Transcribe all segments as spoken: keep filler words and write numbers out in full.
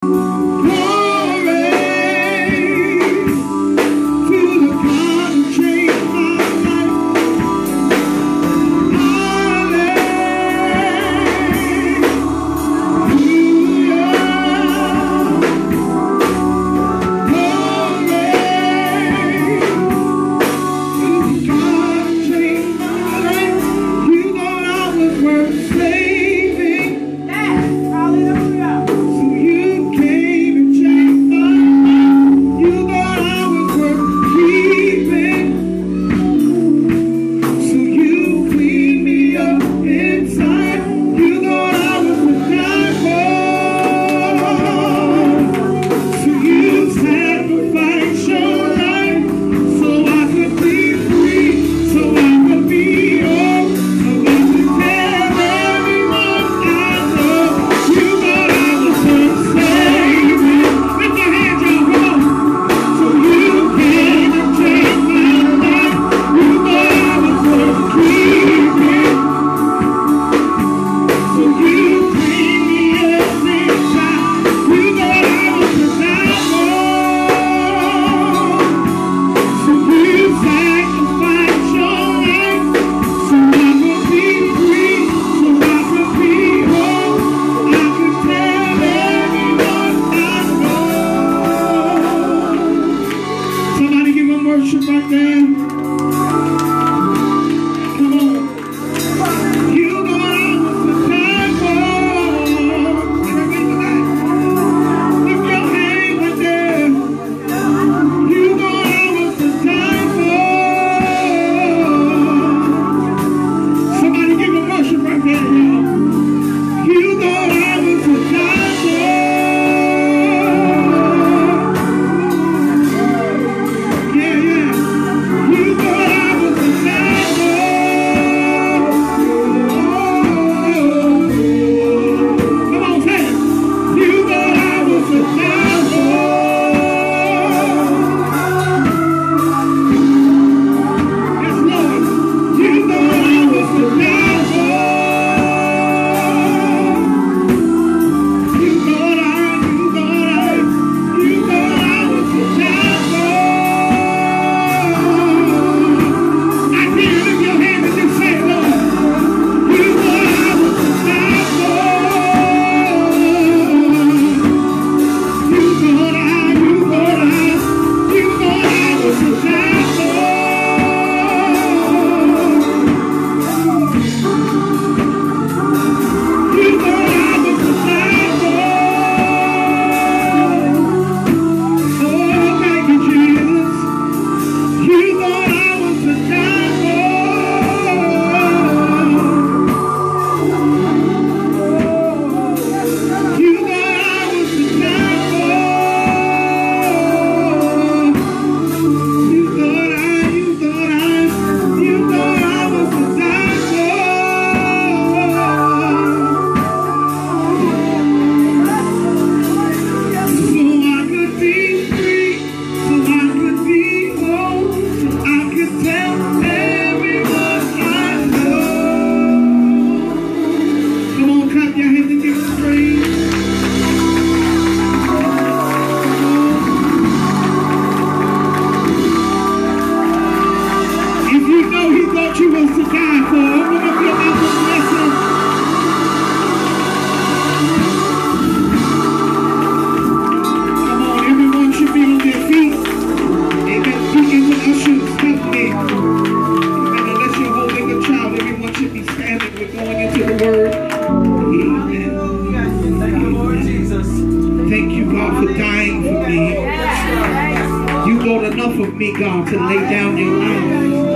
enough of me, God, to lay down your life.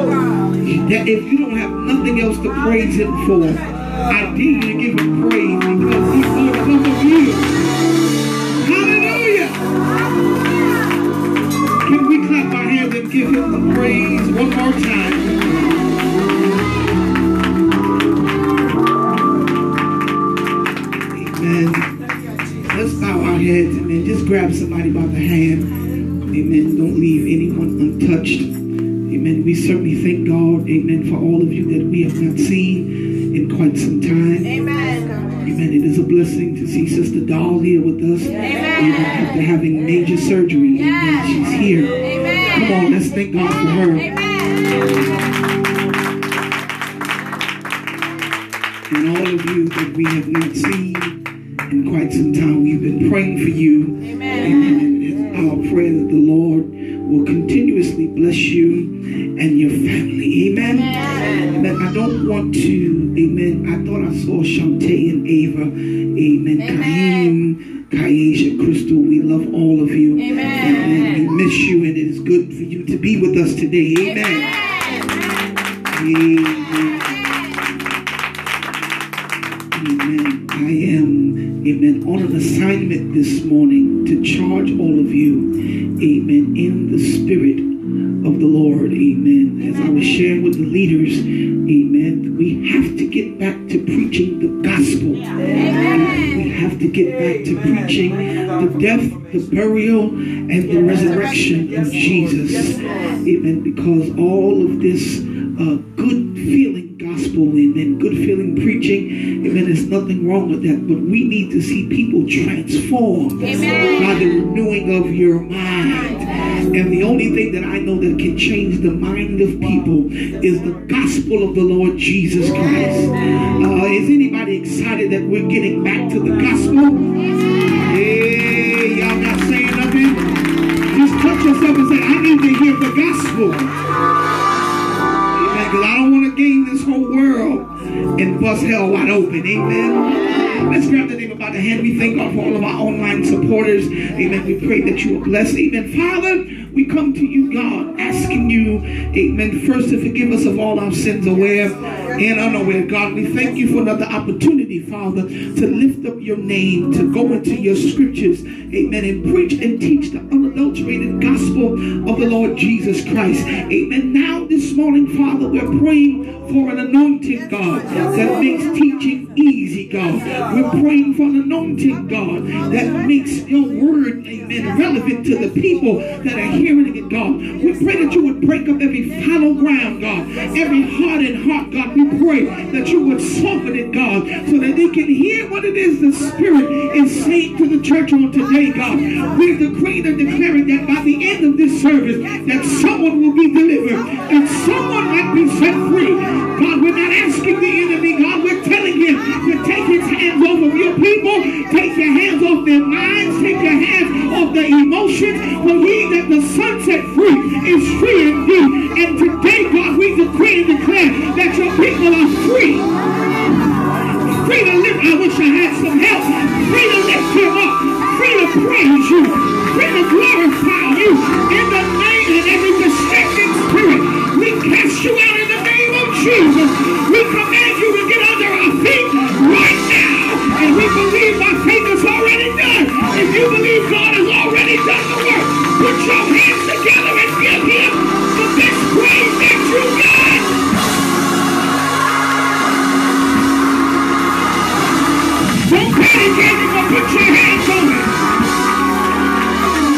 That if you don't have nothing else to praise him for, I dare you to give him praise because he's thought enough of you. Hallelujah! Can we clap our hands and give him the praise one more time? Amen. Let's bow our heads and then just grab somebody by the hand. Amen. Don't leave anyone untouched. Amen. We certainly thank God, amen, for all of you that we have not seen in quite some time. Amen. Amen. It is a blessing to see Sister Doll here with us. Amen. After having major surgery. Amen. She's here. Amen. Come on, let's thank God for her. Amen. And all of you that we have not seen in quite some time, we've been praying for you. Amen. Amen. It's our prayer that the Lord will continuously bless you and your family. Amen. Amen. Amen. I don't want to, amen. I thought I saw Shantae and Ava. Amen. Amen. Kaim, Kaisha, Crystal, we love all of you. Amen. Amen. We miss you, and it is good for you to be with us today. Amen. Amen. Amen. I am, amen, on an assignment this morning to charge all of you, amen, in the spirit of the Lord. Amen. As I was sharing with the leaders, amen, we have to get back to preaching the gospel. Amen. We have to get back to preaching the death, the burial, and the resurrection of Jesus. Amen. Because all of this uh, good feeling gospel and, and good feeling preaching, amen, there's nothing wrong with that. But we need to see people transformed Amen. By the renewing of your mind. And the only thing that I know that can change the mind of people is the gospel of the Lord Jesus Christ. Uh, is anybody excited that we're getting back to the gospel? Hey, y'all not saying nothing? Just touch yourself and say, I need to hear the gospel. Amen. Because I don't want to gain this whole world and bust hell wide open. Amen. Let's grab the name by the hand. We thank God for all of our online supporters. Amen. We pray that you are blessed. Amen. Father, we come to you, God, asking you, amen, first to forgive us of all our sins, aware and unaware. God, we thank you for another opportunity, Father, to lift up your name, to go into your scriptures, amen, and preach and teach the unadulterated gospel of the Lord Jesus Christ. Amen. Now this morning, Father, we're praying for an anointing, God, that makes teaching easy, God. We're praying for an anointing, God, that makes your word, amen, relevant to the people that are hearing it, God. We pray that you would break up every fallow ground, God, every hardened heart, God. We pray that you would soften it, God, so that they can hear what it is the Spirit is saying to the church on today, God. We decree and declare that by the end of this service, that someone will be delivered, that someone might be set free. God, we're not asking the enemy, God, we're telling him to take his hands off of your people, take your hands off their minds, take your hands off their emotions, for he that the Son set free is free indeed. And today, God, we decree and declare that your people are free. Free to live. I wish I had some help. Free to lift him up. Free to praise you. Free to glorify you. In the name of every distracting spirit, we cast you out in the name of Jesus. We command you to get under our feet right now. And we believe by faith it's already done. If you believe God has already done the work, put your hands together and give him the best praise that you got. Don't panic, but put your hands on it.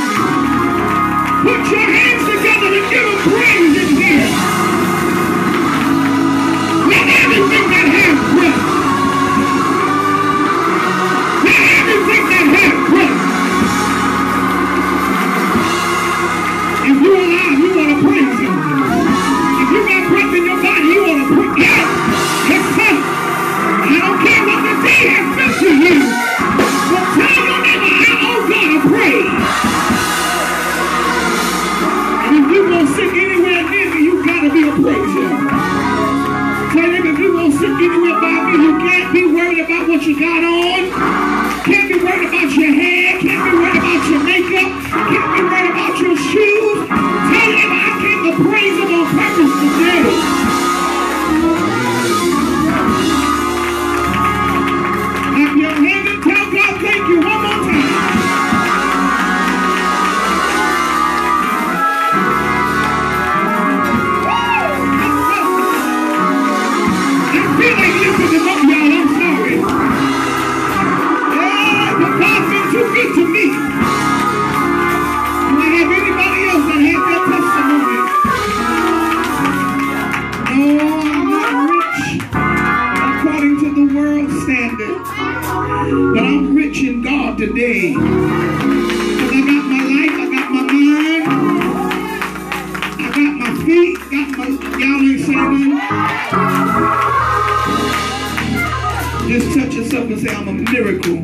Because I got my life, I got my mind, I got my feet, got my, y'all ain't saying nothing. Just touch yourself and say, I'm a miracle.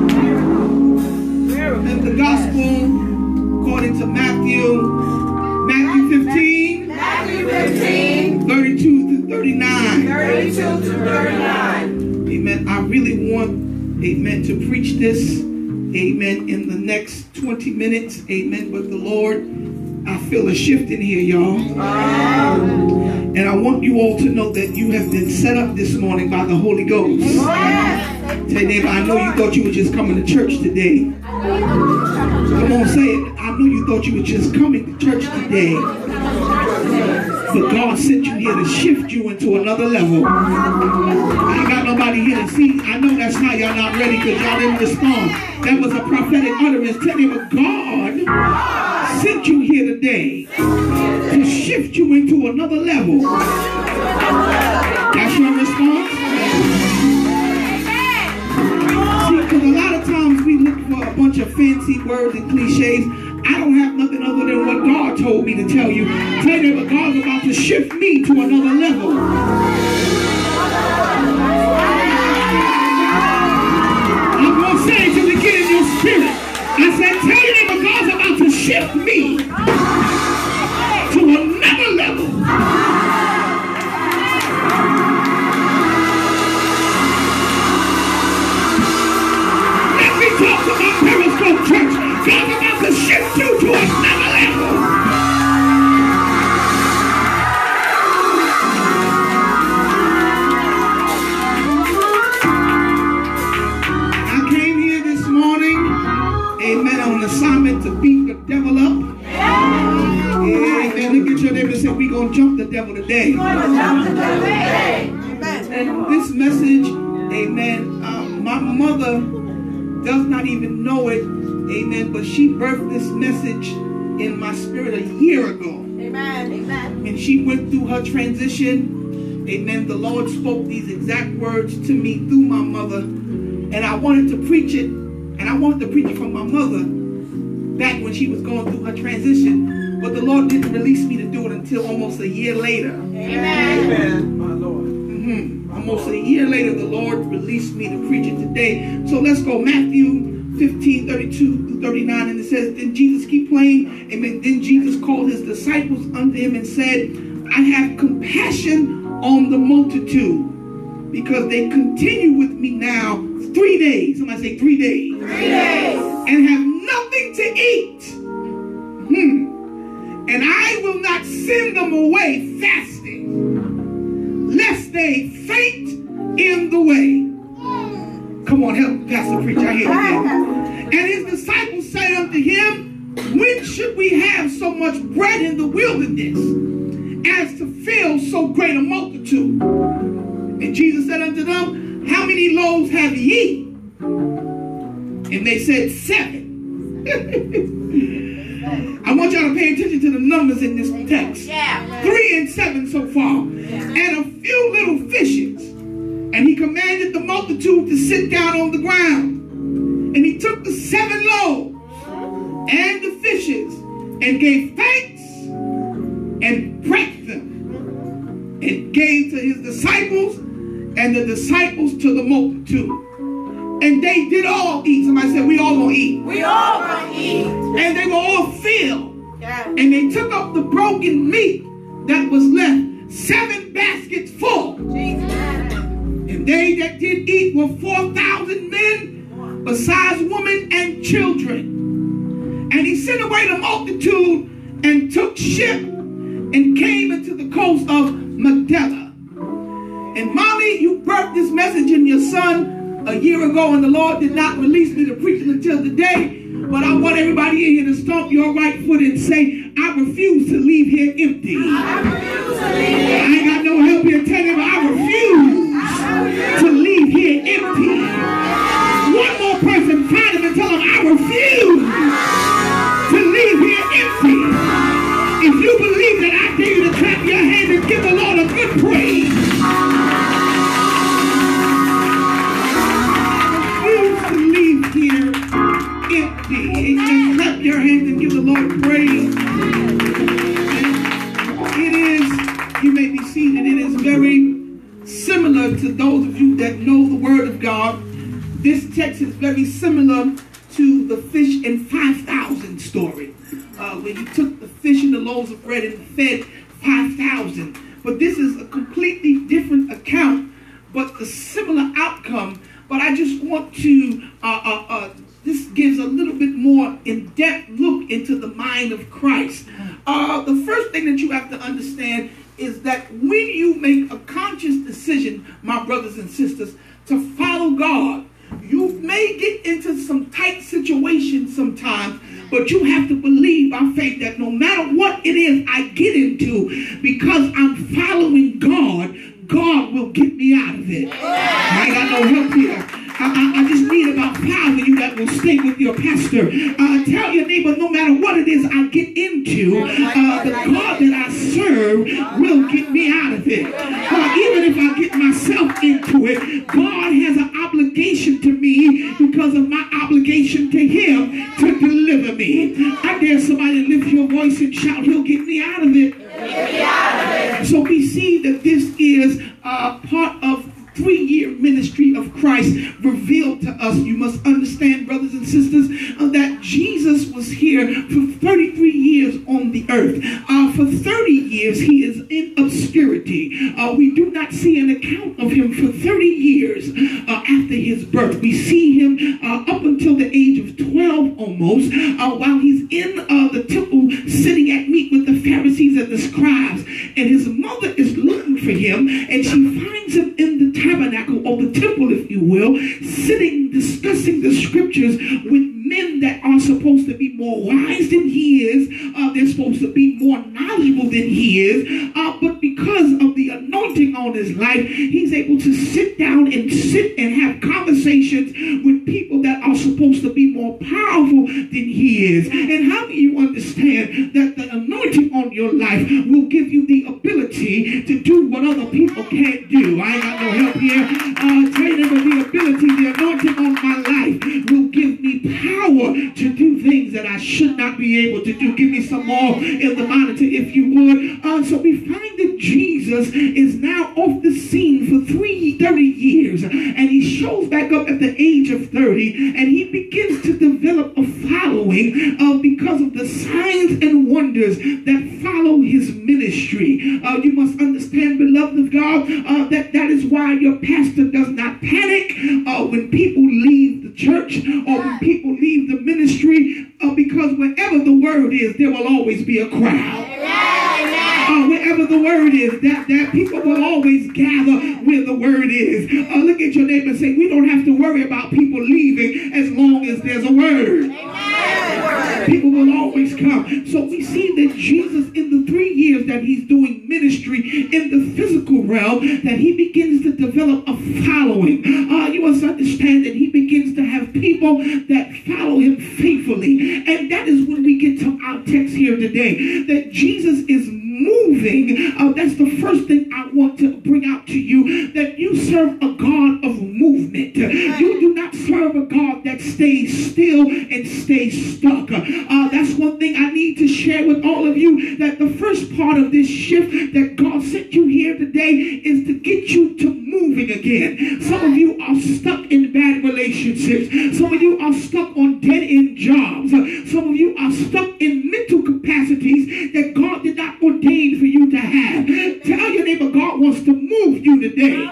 And the gospel, according to Matthew, Matthew fifteen, Matthew fifteen, thirty-two through thirty-nine. thirty-two to thirty-nine. Amen. I really want, amen, to preach this, amen, in the next twenty minutes. Amen. But the Lord, I feel a shift in here, y'all. And I want you all to know that you have been set up this morning by the Holy Ghost. Say, neighbor, I know you thought you were just coming to church today. Come on, say it. I know you thought you were just coming to church today. But God sent you here to shift you into another level. I ain't got nobody here to see. I know that's how y'all not ready because y'all didn't respond. That was a prophetic utterance. Tell me, but God sent you here today to shift you into another level. That's your response? See, because a lot of times we look for a bunch of fancy words and cliches. I don't have nothing other than what God told me to tell you. Tell you that God's about to shift me to another level. I'm going to say it till it get in your spirit. I said, tell you that God's about to shift me to another level. Let me talk to my Periscope church. God's about to shift you to another level. I came here this morning, amen, on assignment to beat the devil up. Amen. Look at your neighbor and say, we're going to jump the devil today. And this message, amen, um, my mother does not even know it. Amen. But she birthed this message in my spirit a year ago. Amen. Amen. And she went through her transition. Amen. The Lord spoke these exact words to me through my mother. And I wanted to preach it. And I wanted to preach it from my mother back when she was going through her transition. But the Lord didn't release me to do it until almost a year later. Amen. Amen, my Lord. Mm-hmm. Almost a year later, the Lord released me to preach it today. So let's go. Matthew fifteen, thirty-two through thirty-nine, and it says, then Jesus, keep playing, amen. Then Jesus called his disciples unto him and said, I have compassion on the multitude, because they continue with me now three days. Somebody say three days. Three days. And have nothing to eat. Hmm. And I will not send them away fasting, lest they faint in the way. Come on, help Pastor preach. I hear you. And his disciples said unto him, when should we have so much bread in the wilderness as to fill so great a multitude? And Jesus said unto them, how many loaves have ye? And they said, seven. I want y'all to pay attention to the numbers in this text. Yeah. Three and seven so far. And a few little fishes. And he commanded the multitude to sit down on the ground. And he took the seven loaves and the fishes and gave thanks and broke them and gave to his disciples, and the disciples to the multitude. And they did all eat. Somebody said, we all gonna eat. We all gonna eat. And they were all filled. Yeah. And they took up the broken meat that was left, seven baskets full. Jesus. And they that did eat were four thousand men, besides women and children. And he sent away the multitude and took ship and came into the coast of Magdala. And mommy, you birthed this message in your son a year ago, and the Lord did not release me to preach it until today. But I want everybody in here to stomp your right foot and say, I refuse to leave here empty. I refuse to leave here. I ain't got no help here. Tell him I refuse to leave here empty. One more person, find him and tell him I refuse to leave here empty. If you believe that, I dare you to clap your hands and give the Lord a good praise. I refuse to leave here empty. Just clap your hands and give the Lord praise. It is, you may be seated, it is very similar to those of you that know the Word of God. This text is very similar to the fish and five thousand story, uh, where he took the fish and the loaves of bread and fed five thousand. But this is a completely different account, but the similar outcome. But I just want to, uh, uh, uh, this gives a little bit more in-depth look into the mind of Christ. Uh, the first thing that you have to understand is that when you make a conscious decision, my brothers and sisters, to follow God, you may get into some tight situations sometimes, but you have to believe by faith that no matter what it is I get into, because I'm following God, God will get me out of it. I ain't got no help here. I, I, I just need about five of you that will stay with your pastor. Uh, tell your neighbor, no matter what it is I get into, uh, the God that I serve will get me out of it. Uh, even if I get myself into it, God has an obligation to me because of my obligation to him to deliver me. I dare somebody to lift your voice and shout, he'll get me out of it. So we see that this is uh, part of three-year ministry of Christ revealed to us. You must understand, brothers and sisters, uh, that Jesus was here for thirty-three years on the earth. Uh, for thirty years, he is in obscurity. Uh, we do not see an account of him for thirty years uh, after his birth. We see him uh, up until the age of twelve almost, uh, while he's in uh, the temple sitting at meat with the Pharisees and the scribes. And his mother is looking for him, and she finds him in the tabernacle or the temple, if you will, sitting discussing the scriptures with men that are supposed to be more wise than he is. Uh, they're supposed to be more knowledgeable than he is. Uh, but because of the anointing on his life, he's able to sit down and sit and have conversations with people that are supposed to be more powerful than he is. And how do you understand that the anointing on your life will give you the ability to do what other people can't do? I ain't got no help here. Uh, tell you that the ability, the anointing on my life will give me power to do things that I should not be able to do. Give me some more in the monitor, if you would. Uh, so we find that Jesus is now off the scene for three, thirty years, and he shows back up at the age of thirty, and he begins to develop a following uh, because of the signs and wonders that follow his ministry. Uh, you must understand, beloved of God, uh, that that is why your pastor does not panic uh, when people leave the church or when people leave the ministry, uh, because wherever the word is, there will always be a crowd. Uh, wherever the word is, that, that people will always gather where the word is. Uh, look at your neighbor and say, we don't have to worry about people leaving as long as there's a word. People will always come. So we see that Jesus, in the three years that he's doing ministry in the physical realm, that he begins to develop a following. Uh, you must understand that he begins to have people that follow him faithfully. And that is when we get to our text here today, that Jesus is moving. Uh, that's the first thing I want to bring out to you, that you serve a God of movement. You do not serve a God that stays still and stays stuck. Uh, that's one thing I need to share with all of you, that the first part of this shift that God sent you here today is to get you to moving again. Some of you are stuck in bad relationships. Some of you are stuck on dead-end jobs. Some of you are stuck in mental capacities that God did not ordain for you to have. Tell your neighbor, God wants to move you today.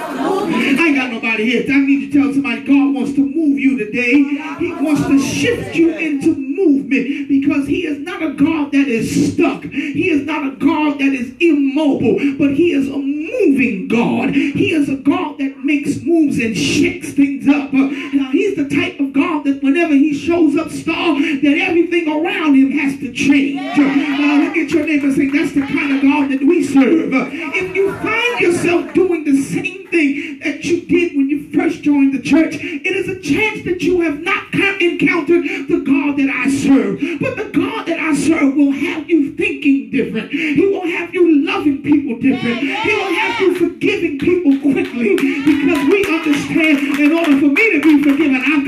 I ain't got nobody here. I need to tell somebody, God wants to move you today. He wants to shift you into movement, because he is not a God that is stuck. He is not a God that is immobile, but he is a moving God. He is a God that makes moves and shakes things up. Uh, now, he's the type of God that whenever he shows up, star, that everything around him has to change. Uh, look at your neighbor and say, that's the kind of God that we serve. Uh, if you find yourself doing the same thing that you did when you first joined the church, it is a chance that you have not encountered the God that I serve. But the God that I serve will have you thinking different. He will have you loving people different. He will have you forgiving people quickly, because we understand in order for me to be forgiven, I've got to forgive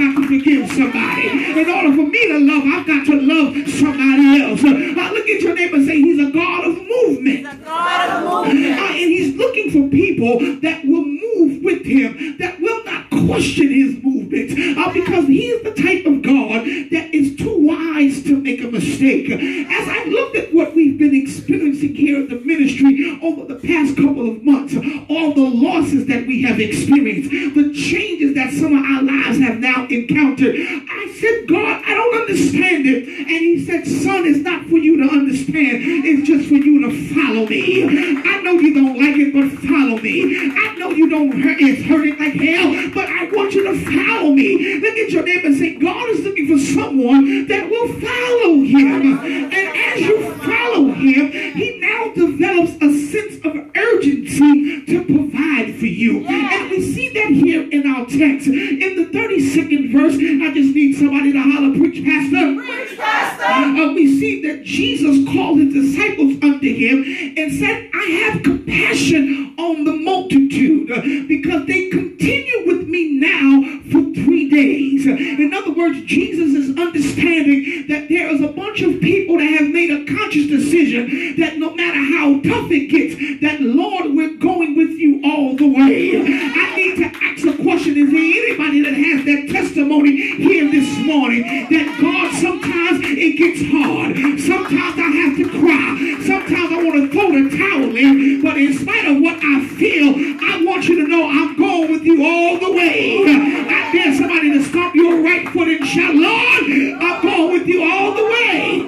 forgive somebody. In order for me to love, I've got to love somebody else. Uh, look at your neighbor and say, he's a God of movement. The God of movement. Uh, and he's looking for people that will move with him, that will not question his movement, uh, because he is the type of God that is too wise to make a mistake. As I looked at what we've been experiencing here in the ministry over the past couple of months, all the losses that we have experienced, the changes that some of our lives have now encountered, I said, God, I don't understand it. And he said, son, it's not for you to understand. It's just for you to follow me. I know you don't like it, but follow me. I know you don't hurt, it's hurting like hell, but I want you to follow me. Look at your neighbor and say, God is looking for someone that will follow him. And as you follow him, he now develops a sense of urgency to provide for you. And we see that here in our text. In the thirty-second verse, I just need somebody to holler, preach, pastor. Preach, pastor. Uh, we see that Jesus called his disciples unto him and said, I have compassion on the multitude uh, because they continue with me now for three days. In other words, Jesus is understanding that there is a bunch of people that have made a conscious decision that no matter how tough it gets, that Lord, we're going with you all the way. I need to ask a question. Is there anybody that has that testimony here this morning that God, sometimes it gets hard. Sometimes I have to cry. Sometimes I want to throw the towel in. But in spite of what I feel, I want you to know I'm going with you all the way. I dare somebody to stomp your right foot and shout, Lord, I'm going with you all the way.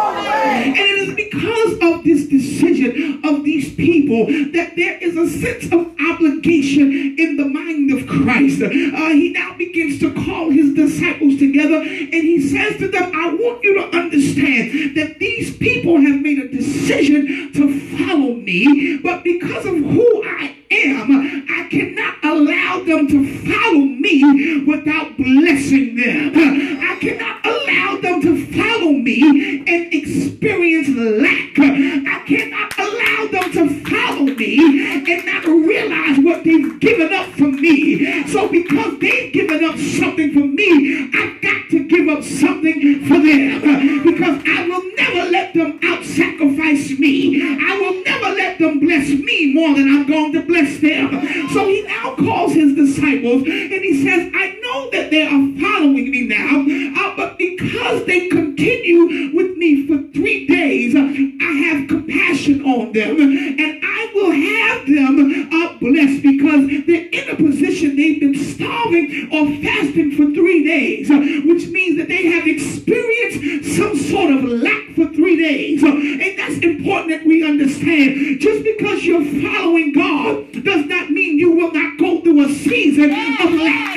And it is because of this decision of these people that there is a sense of obligation in the mind of Christ. Uh, he now begins to call his disciples together and he says to them, I want you to understand that these people have made a decision to follow me, but because of who I am, I cannot allow them to follow me without blessing them. I cannot allow them to follow me and experience lack. I cannot allow them to follow me and not realize what they've given up for me. So because they've given up something for me, I've got to give up something for them, because I will never let them out-sacrifice me. I will never let them bless me more than I'm going to bless them. So he now calls his disciples and he says, I know that they are following me now, uh, but because they continue with me for three days, uh, I have compassion on them and I will have them uh, blessed, because they're in a position they've been starving or fasting for three days, uh, which means that they have experienced some sort of lack for three days. Uh, and that's important that we understand. Just because you're following God does not mean you will not go through a season of lack.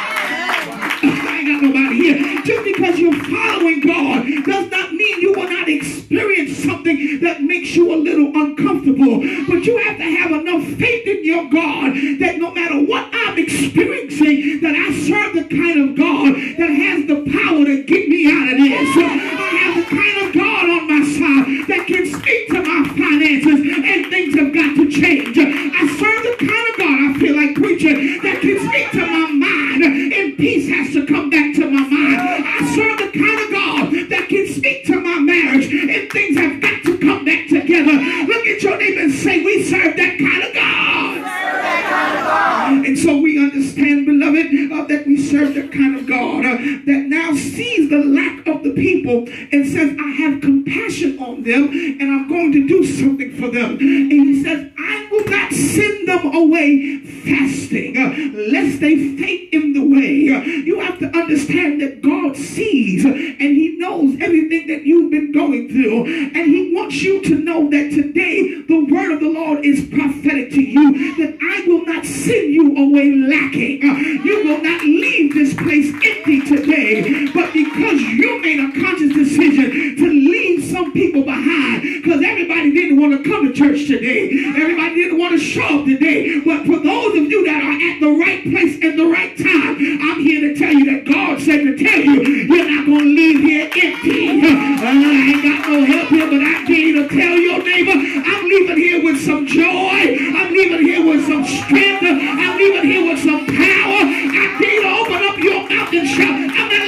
I ain't got nobody here. Just because you're following God does not mean you will not experience something that makes you a little uncomfortable. But you have to have enough faith in your God that no matter what I'm experiencing, that I serve the kind of God that has the power to get me out of this. I have the kind of God on my side that can speak to my finances and things have got to change. I serve the kind of God, I feel like preaching, that can speak to my mind and peace has to come back to my mind. I serve the kind of God that can speak to my marriage and things have got to come back together. Look at your neighbor and say, we serve that kind of God. That kind of God. And so we understand, beloved, uh, that we serve the kind of God uh, that now sees the lack of the people and says, I have compassion on them and I'm going to do something for them. And he says, I will not send them away fasting, uh, lest they faint in the way. Uh, you have to understand that God sees uh, and he knows everything that you've been going through. And he wants you to know that today the word of the Lord is prophetic to you, that I will not send you away lacking. Uh, you will not leave this place empty today, but because you made a conscious decision to leave some people behind, because everybody didn't want to come to church today. Everybody didn't want to show up today. But for those of you that are at the right place at the right time, I'm here to tell you that God said to tell you, you're not going to leave here empty. Uh, I ain't got no help here, but I dare you to tell your neighbor, I'm leaving here with some joy. I'm leaving here with some strength. I'm leaving here with some power. I dare you to open up your mouth and shout, I'm not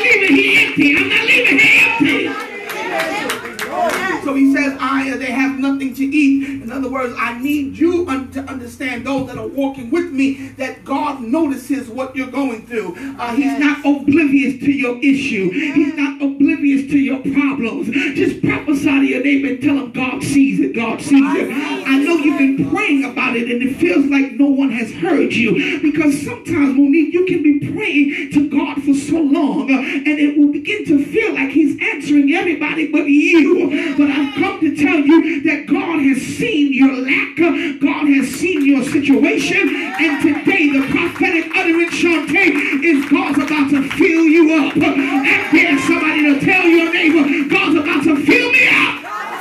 so he says, I, they have nothing to eat. In other words, I need you un- to understand, those that are walking with me, that God notices what you're going through. Uh, he's not oblivious to your issue. He's not oblivious to your problems. Just prophesy to your neighbor and tell him God sees it. God sees it. I know you've been praying about it and it feels like no one has heard you, because sometimes Monique, you can be praying to God for so long uh, and it will begin to feel like he's answering everybody but you. But I've come to tell you that God has seen your lack. Uh, God has seen your situation. And today the prophetic utterance, Shantae, is God's about to fill you up. Uh, I dare somebody to tell your neighbor, God's about to fill me up.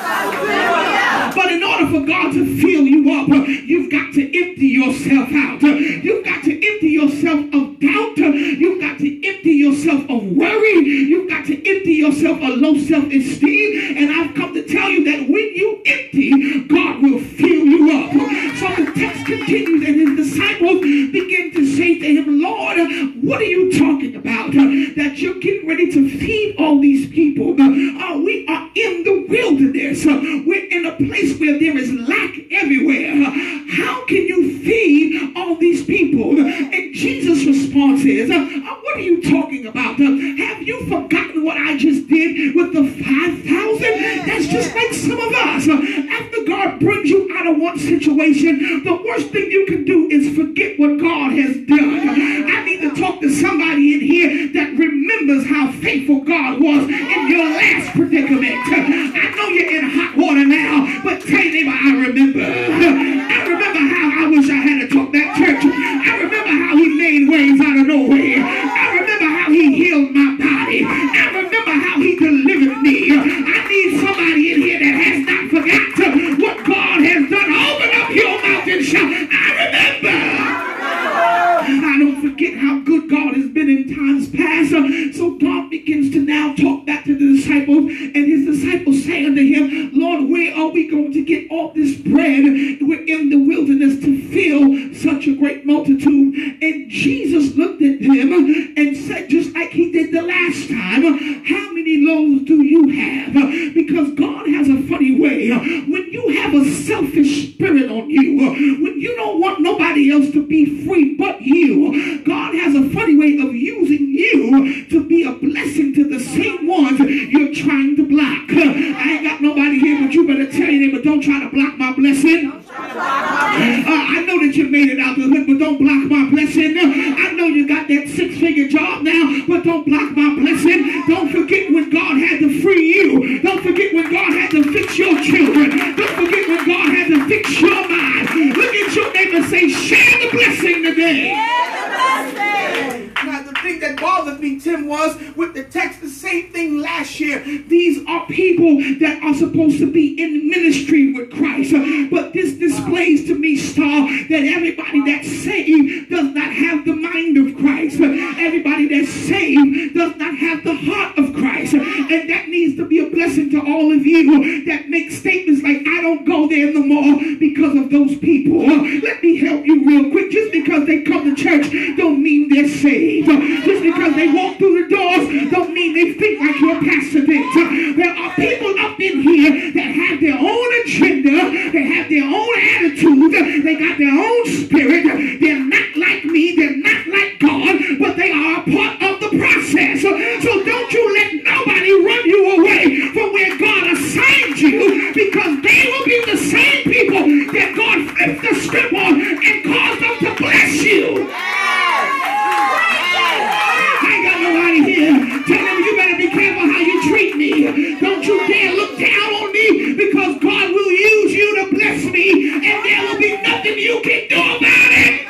But in order for God to fill you up, uh, you've got to empty yourself out. Uh, you've got to empty yourself of doubt. Uh, you've got to empty yourself of worry. You've got to empty yourself of low self-esteem. And I've come to tell you that when you empty, God will fill you up. So the text continues and his disciples begin to say to him, Lord, what are you talking about? Uh, that you're getting ready to feed all these people. Uh, we are in the wilderness. Uh, we're in a place where there is lack everywhere. Uh, how can you feed all these people? And Jesus' response is, uh, uh, what are you talking about? Uh, have you forgotten what I just did with the five thousand? That's just like some of us. Uh, after God brings you out of one situation, the worst thing you can do is forget what God has done. I need to talk to somebody in here that remembers how faithful God was in your last predicament. I know you're in hot water now, but tell your neighbor, I remember. I remember how I wish I had to talk that church. I remember how he made ways out of nowhere. I remember how he healed my body. I remember how he delivered me. I need somebody in here that has not forgotten what God has done. Open up your mouth and shout, I remember. I don't forget how good God has been in times past. So God begins to now talk back to the disciples, and his disciples say unto him, Lord, where are we going to get all this bread? We're in the wilderness to fill such a great multitude. And Jesus looked at them and said, just like he did the last time, how many loaves do you have? Because God has a funny way. When you have a selfish spirit on you, when you don't want nobody else to be free but you, God has a funny way of using you to be a blessing to the same ones you're trying to block. I ain't got nobody here, but you better tell your neighbor, don't try to block my blessing. Uh, I know that you made it out the hood, but don't block my blessing. I know you got that six-figure job now, but don't block my blessing. Don't forget when God had to free you. Don't forget when God had to fix your children. Don't forget when God had to fix your mind. Look at your neighbor and say, share the blessing today. Now, the thing that bothered me, Tim, was with the text, the same thing last year. These are people that are supposed to be in ministry with Christ. But this displays to me, Star, that everybody that's saved does not have the mind of Christ. Everybody that's saved does not have the heart of Christ. And that needs to be a blessing to all of you that make statements like, I don't go there no more because of those people. Let me help you real quick. Just because they come to church don't mean they're saved. Just because they walk through the doors don't mean they think like your pastor thinks. There are people up in here that have their own agenda. They have their own attitude. They got their own spirit. They're not like me. They're not like God, but they are a part of the process. So don't you let nobody run you away from where God assigned you, because they will be the same people that God flipped the script on and caused them to bless you. Here. Tell them you better be careful how you treat me. Don't you dare look down on me, because God will use you to bless me, and there will be nothing you can do about it.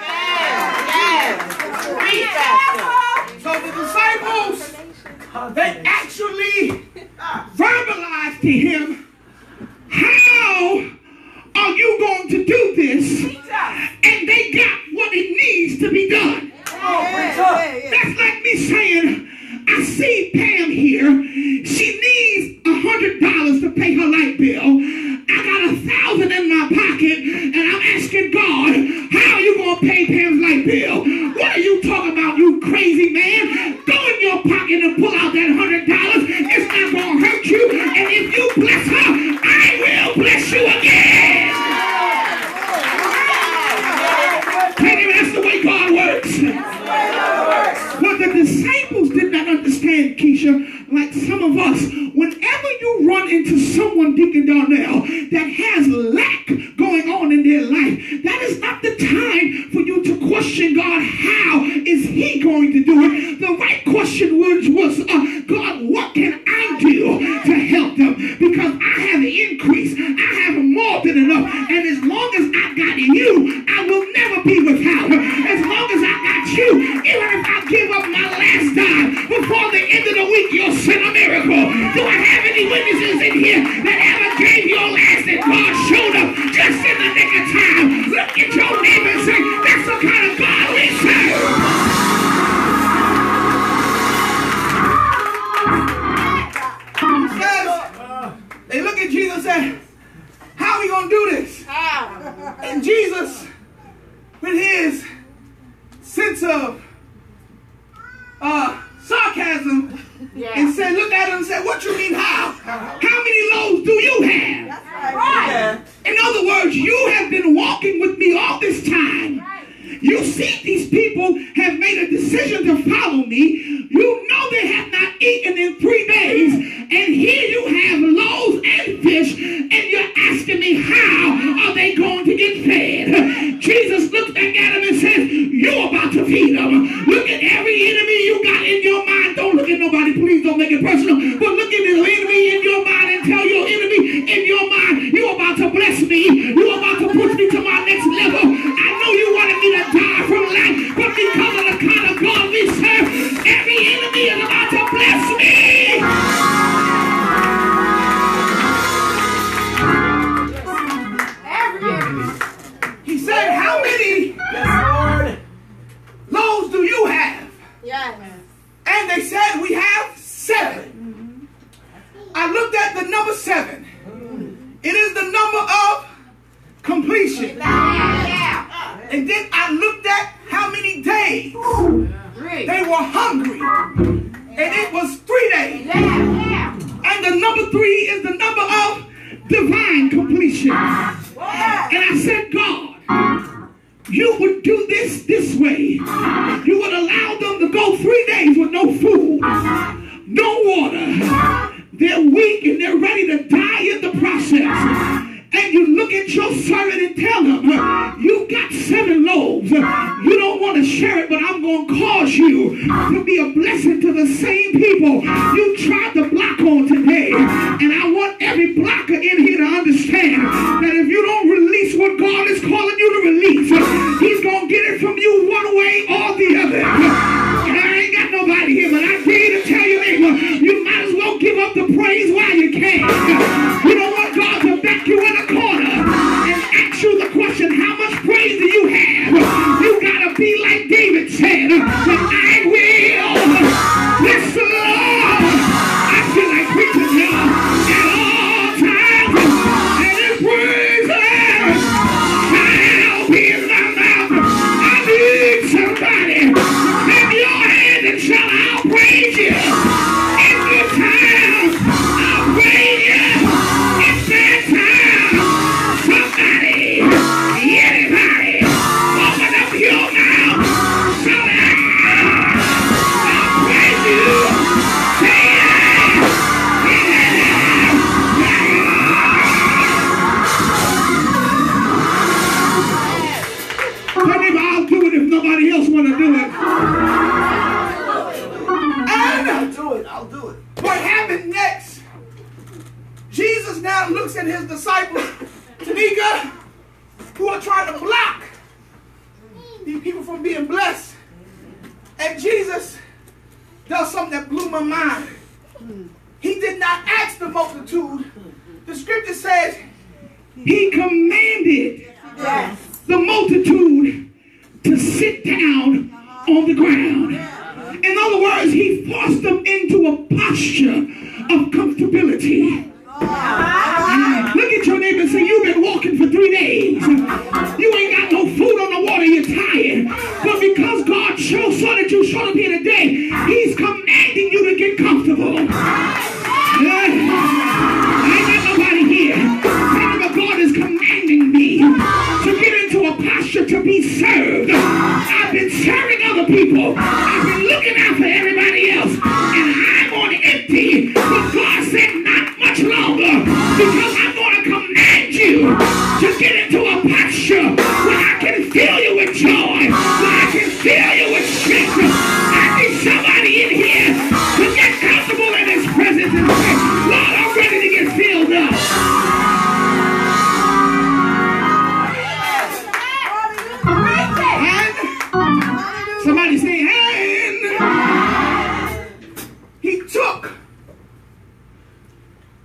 So the disciples, they actually verbalized to him, how are you going to do this? And they got what it needs to be done. That's like me saying, I see Pam here. She needs a hundred dollars to pay her light bill. I got a thousand in my pocket, and I'm asking God, how are you gonna pay Pam's light bill? What are you talking about, you crazy man? Go in your pocket and pull out that hundred dollars. It's not gonna hurt you, and if you bless her, I some of us, whenever you run into someone, Deacon Darnell, that has lack going on in their life, that is not the time for you to question God, how is he going to do it? The right question was, was uh, God, what can I do to help them? Because I have increased. I have more than enough. And as long as I got you, I will never be without. As long as I got you, even if I give up my last dime, before the end of the week, you'll send a miracle. Do I have any witnesses in here that ever gave your last and God showed up just in the nick of time? Look at your neighbor and say, that's the kind of God we serve. They look at Jesus and say, how are we going to do this? And Jesus, with his sense of uh, sarcasm, yeah. and said, look at him and said, what you mean how? How many loaves do you have? That's right. Yeah. In other words, you have been walking with me all this time. You see these people have made a decision to follow me. You know they have not eaten in three days. And here you have loaves and fish. And you're asking me how are they going to get fed? Jesus looked back at him and said, you're about to feed them. Look at every enemy you got in your mind. Don't look at nobody. Please don't make it personal. But look at the enemy in your mind and tell your enemy in your mind, you're about to bless me. You're about to push me to my next level. I know you wanted me to die from lack, but because of the kind of God we serve, every enemy is about to bless me. Every enemy. He said, how many yes, loaves do you have? Yes. And they said, we have seven. Mm-hmm. I looked at the number seven. Mm-hmm. It is the number of completion. Yeah. And then I looked at how many days they were hungry. And it was three days. And the number three is the number of divine completion. And I said, God, you would do this this way. You would allow them to go three days with no food, no water. They're weak and they're ready to die in the process. And you look at your servant and tell him, you got seven loaves. You don't want to share it, but I'm going to cause you to be a blessing to the same people you tried to block on today. And I want every blocker in here to understand that if you don't release what God is calling you to release, he's going to get it from you one way or the other. And I ain't got nobody here, but I dare you to tell your neighbor, you might as well give up the praise while you can. You don't want God to back you in a corner and ask you the question, how much praise do you have? You gotta be like David said, that I will bless the Lord. I feel like preaching now at all times, and his praises shall be in my mouth. I need somebody to clap your hands and shout, I'll praise you. In good times, I'll praise you. In bad times, somebody, anybody, open up your mouth. Shout out, I'll praise you. Say it. Tell me, I'll do it if nobody else want to do it. And do it. I'll do it. What happened next? Jesus now looks at his disciples, Tanika, who are trying to block these people from being blessed. And Jesus does something that blew my mind. He did not ask the multitude. The scripture says he commanded yes. the multitude to sit down on the ground. In other words, he forced them into a posture of comfortability. Look at your neighbor and say, you've been walking for three days. You ain't got no food on the water, you're tired. But because God showed, saw that you showed up here today, he's commanding you to get comfortable. Yeah. I ain't got nobody here. But God is commanding me to get into a posture to be served. I've been serving other people. I've been looking out for everybody else. And I'm on empty.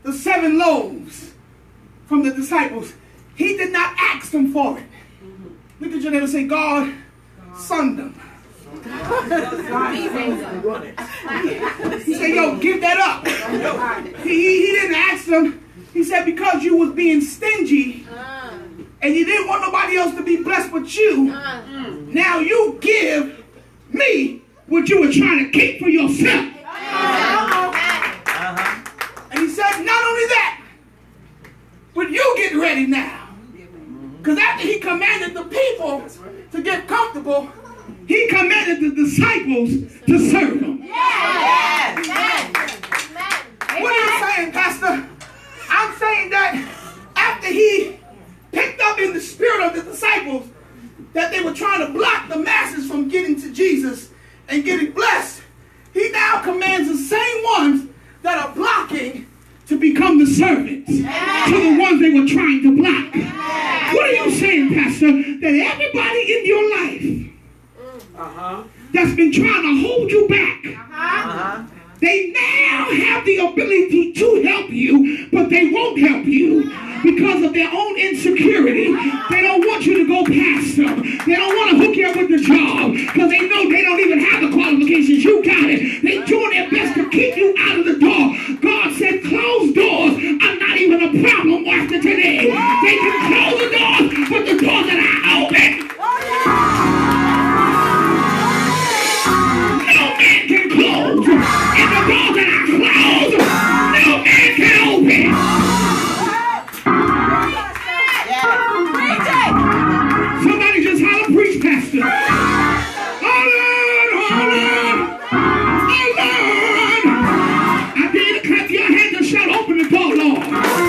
the seven loaves from the disciples, he did not ask them for it. Look at your neighbor and say, God, son them. He said, yo, give that up. He, he, he didn't ask them. He said, because you was being stingy and you didn't want nobody else to be blessed but you, now you give me what you were trying to keep for yourself. And he said, not only that, but you get ready now. Because after he commanded the people to get comfortable, he commanded the disciples to serve them. Yes. What are you saying, Pastor? I'm saying that after he picked up in the spirit of the disciples that they were trying to block the masses from getting to Jesus and getting blessed, he now commands the same ones that are blocking to become the servants to the ones they were trying to block. What are you saying, Pastor? That everybody in your life uh-huh. that's been trying to hold you back, uh-huh. they now have the ability to help you, but they won't help you because of their own insecurity. They don't want you to go past them. They don't want to hook you up with the job because they know they don't even have the qualifications. You got it. They're doing their best to keep you out of the door. God said closed doors are not even a problem after today. They can close the doors, but the doors that are open, no man can close. And the doors that are closed, no man can open. Somebody just holler, preach, Pastor. Hold on, hold on, hold on. I dare you to clap your hands and shout, open the door, Lord.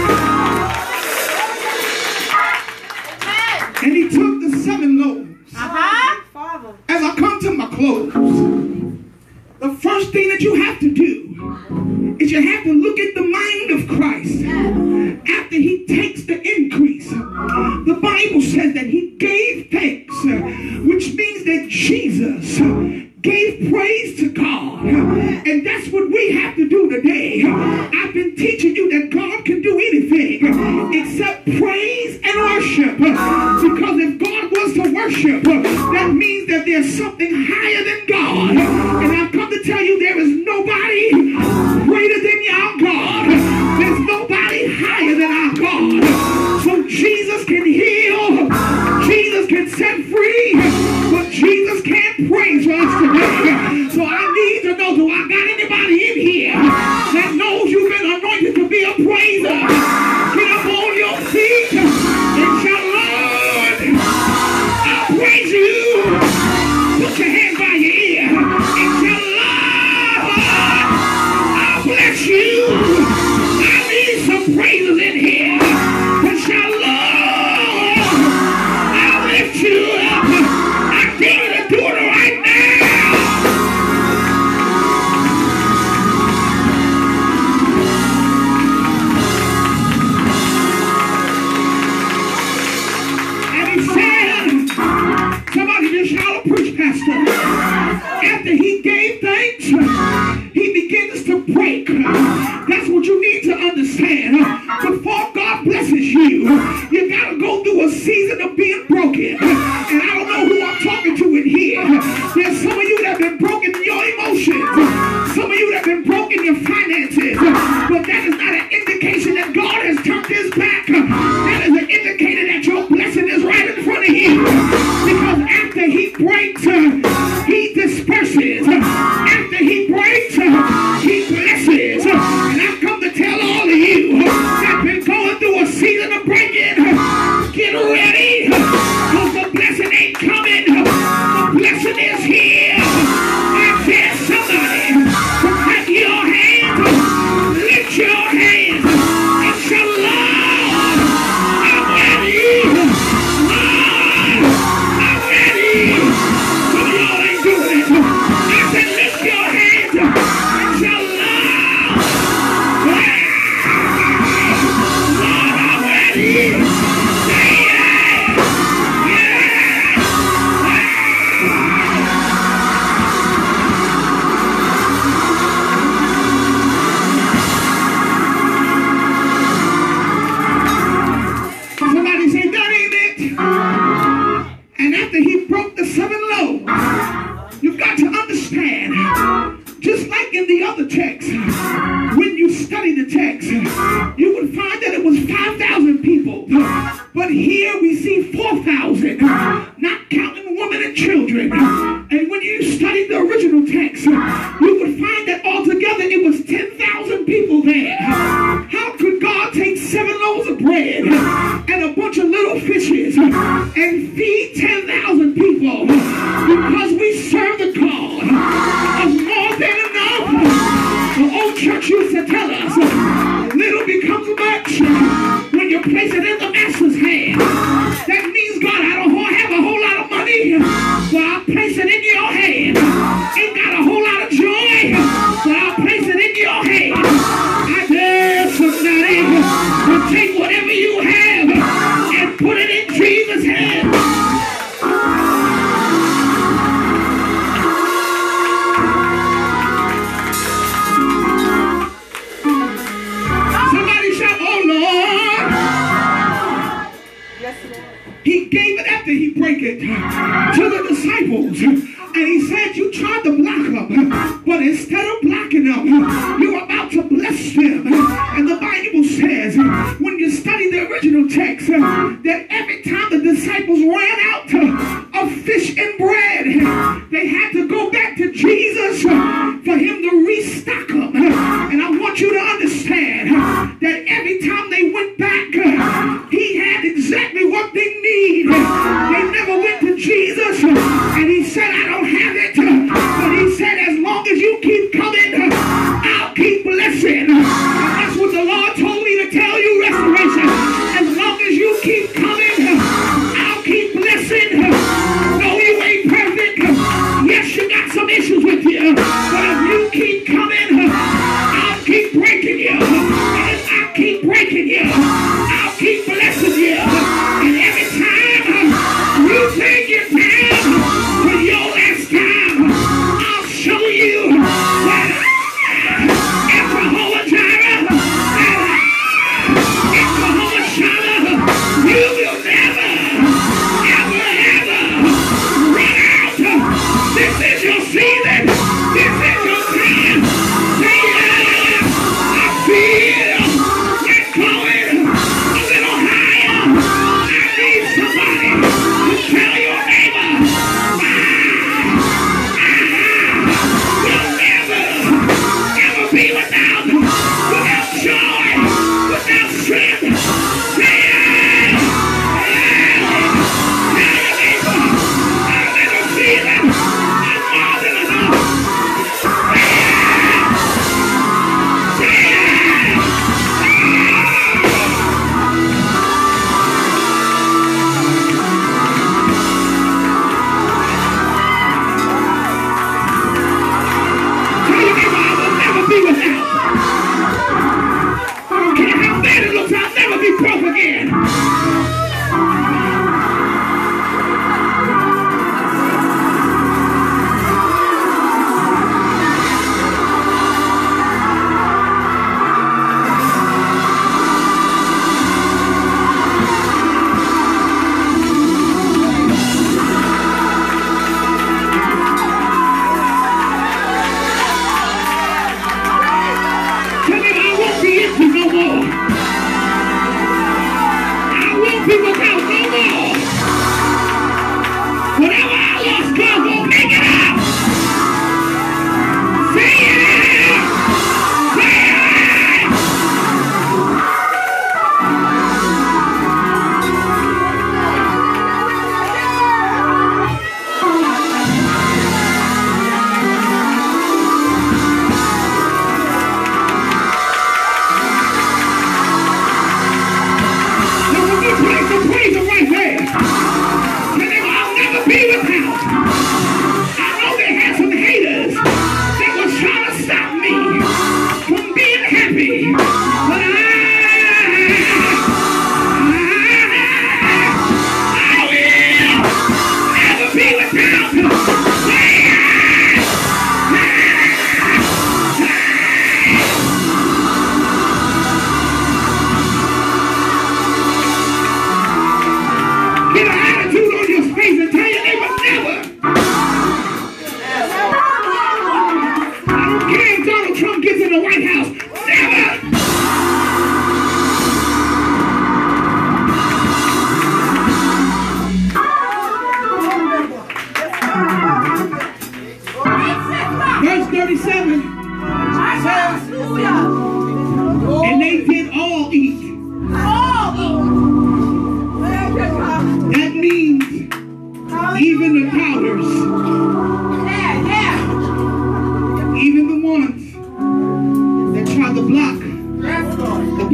And he took the seven loaves. Uh-huh. As I come to my close, the first thing that you have to do is you have to look at the mind of Christ. After he takes the increase, the Bible says that he gave thanks, which means that Jesus gave praise to God. And that's what we have to do today. I've been teaching you that God can do anything except praise and worship. Because if God was to worship, that means that there's something higher than God. And I've come to tell you there is nobody greater than our God. There's nobody higher than our God. So Jesus can heal, Jesus can set free, but Jesus can't praise for us today. So I need to know, do I got anybody in here that knows you've been anointed to be a praiser? Get up on your feet and shout, Lord, I praise you. Put your hand by your ear and shout, Lord, I bless you. I need some praises in here. And shout, Lord, I lift you up. I dare you to do it right now. And he said, somebody just shout a preach, Pastor. After he gave thanks, he begins to break. That's what you need to understand. Before God blesses you, you got to go through a season of being broken. And I don't know who I'm talking to in here. There's some of you that have been broken in your emotions. Some of you that have been broken in your finances. But that is not an indication that God has turned his back. That is an indicator that your blessing is right in front of you. Because after he breaks, he disperses. After he breaks, he blesses. And I've come to tell all of you that been going through a season of breaking, get ready, because the blessing ain't coming. The blessing is here. I dare somebody to clap your hands, lift your hands, and say, Lord, I'm ready. Lord, I'm ready. the text, when you study the text, you would find that it was five thousand people. But here we see four thousand, not counting women and children. And when you study the original text, you would find that altogether it was ten thousand people there. How could God take seven loaves of bread and a bunch of little fishes and feed ten thousand people? Because we serve the God of more than enough. The old church used to tell us, little becomes much when you place it in the master's hand. That means, God, I don't have a whole lot of money, but I'll place it in your hand. Ain't got a whole lot of joy, but I'll place it in your hand. I dare somebody to take whatever you have and put it in Jesus' hand. He gave it after he break it to the disciples. And he said, you tried to block them, but instead of blocking them, you're about to bless them. And the Bible says, when you study the original text, that every time the disciples ran out of fish and bread, they had to go back to Jesus for him to restock them. And I want you to understand that every time they went back, he had exactly what they need. They never went to Jesus and he said, I don't have it. But he said, as long as you keep coming, I'll keep blessing. And that's what the Lord told me to tell you, Restoration. As long as you keep coming, I'll keep blessing. No, you ain't perfect. Yes, you got some issues with you. But if you keep coming, I'll keep breaking you. And if I keep breaking you, I'll keep blessing you. And every time you take your time for your last time, I'll show you that I am Jehovah Jireh, that I am Jehovah Shammah. You will never, ever, ever run out. This is your season. This is your time. Say yes. I feel it going a little higher. I need somebody to tell your neighbor, you'll never, ever be without, without joy, without strength. Say yes. Tell your neighbor, I'm in a season of more than enough. Say yes. Say yes. Tell your neighbor, I will never be without. I don't care how bad it looks, I'll never be broke again. Tell me I won't be empty no more. I won't be without no more. Whatever I lost, God won't make it up. Say it. Say it. There's a good place to praise him right there. And they will, I'll never be without. I know they had some haters that was trying to stop me from being happy. But I, I, I will never be without. Say yes. Get an attitude on your face and tell your neighbor never. I don't care if Donald Trump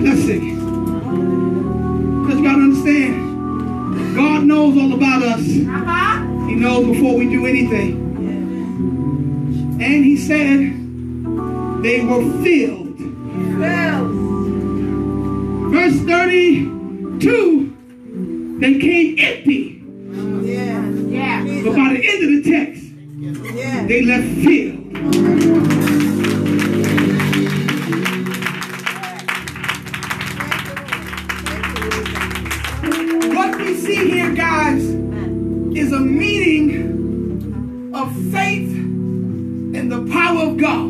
blessing. Because you got to understand, God knows all about us. He knows before we do anything. And he said they were filled. Verse thirty-two, they came empty. But by the end of the text, they left filled. What we see here, guys, is a meeting of faith and the power of God.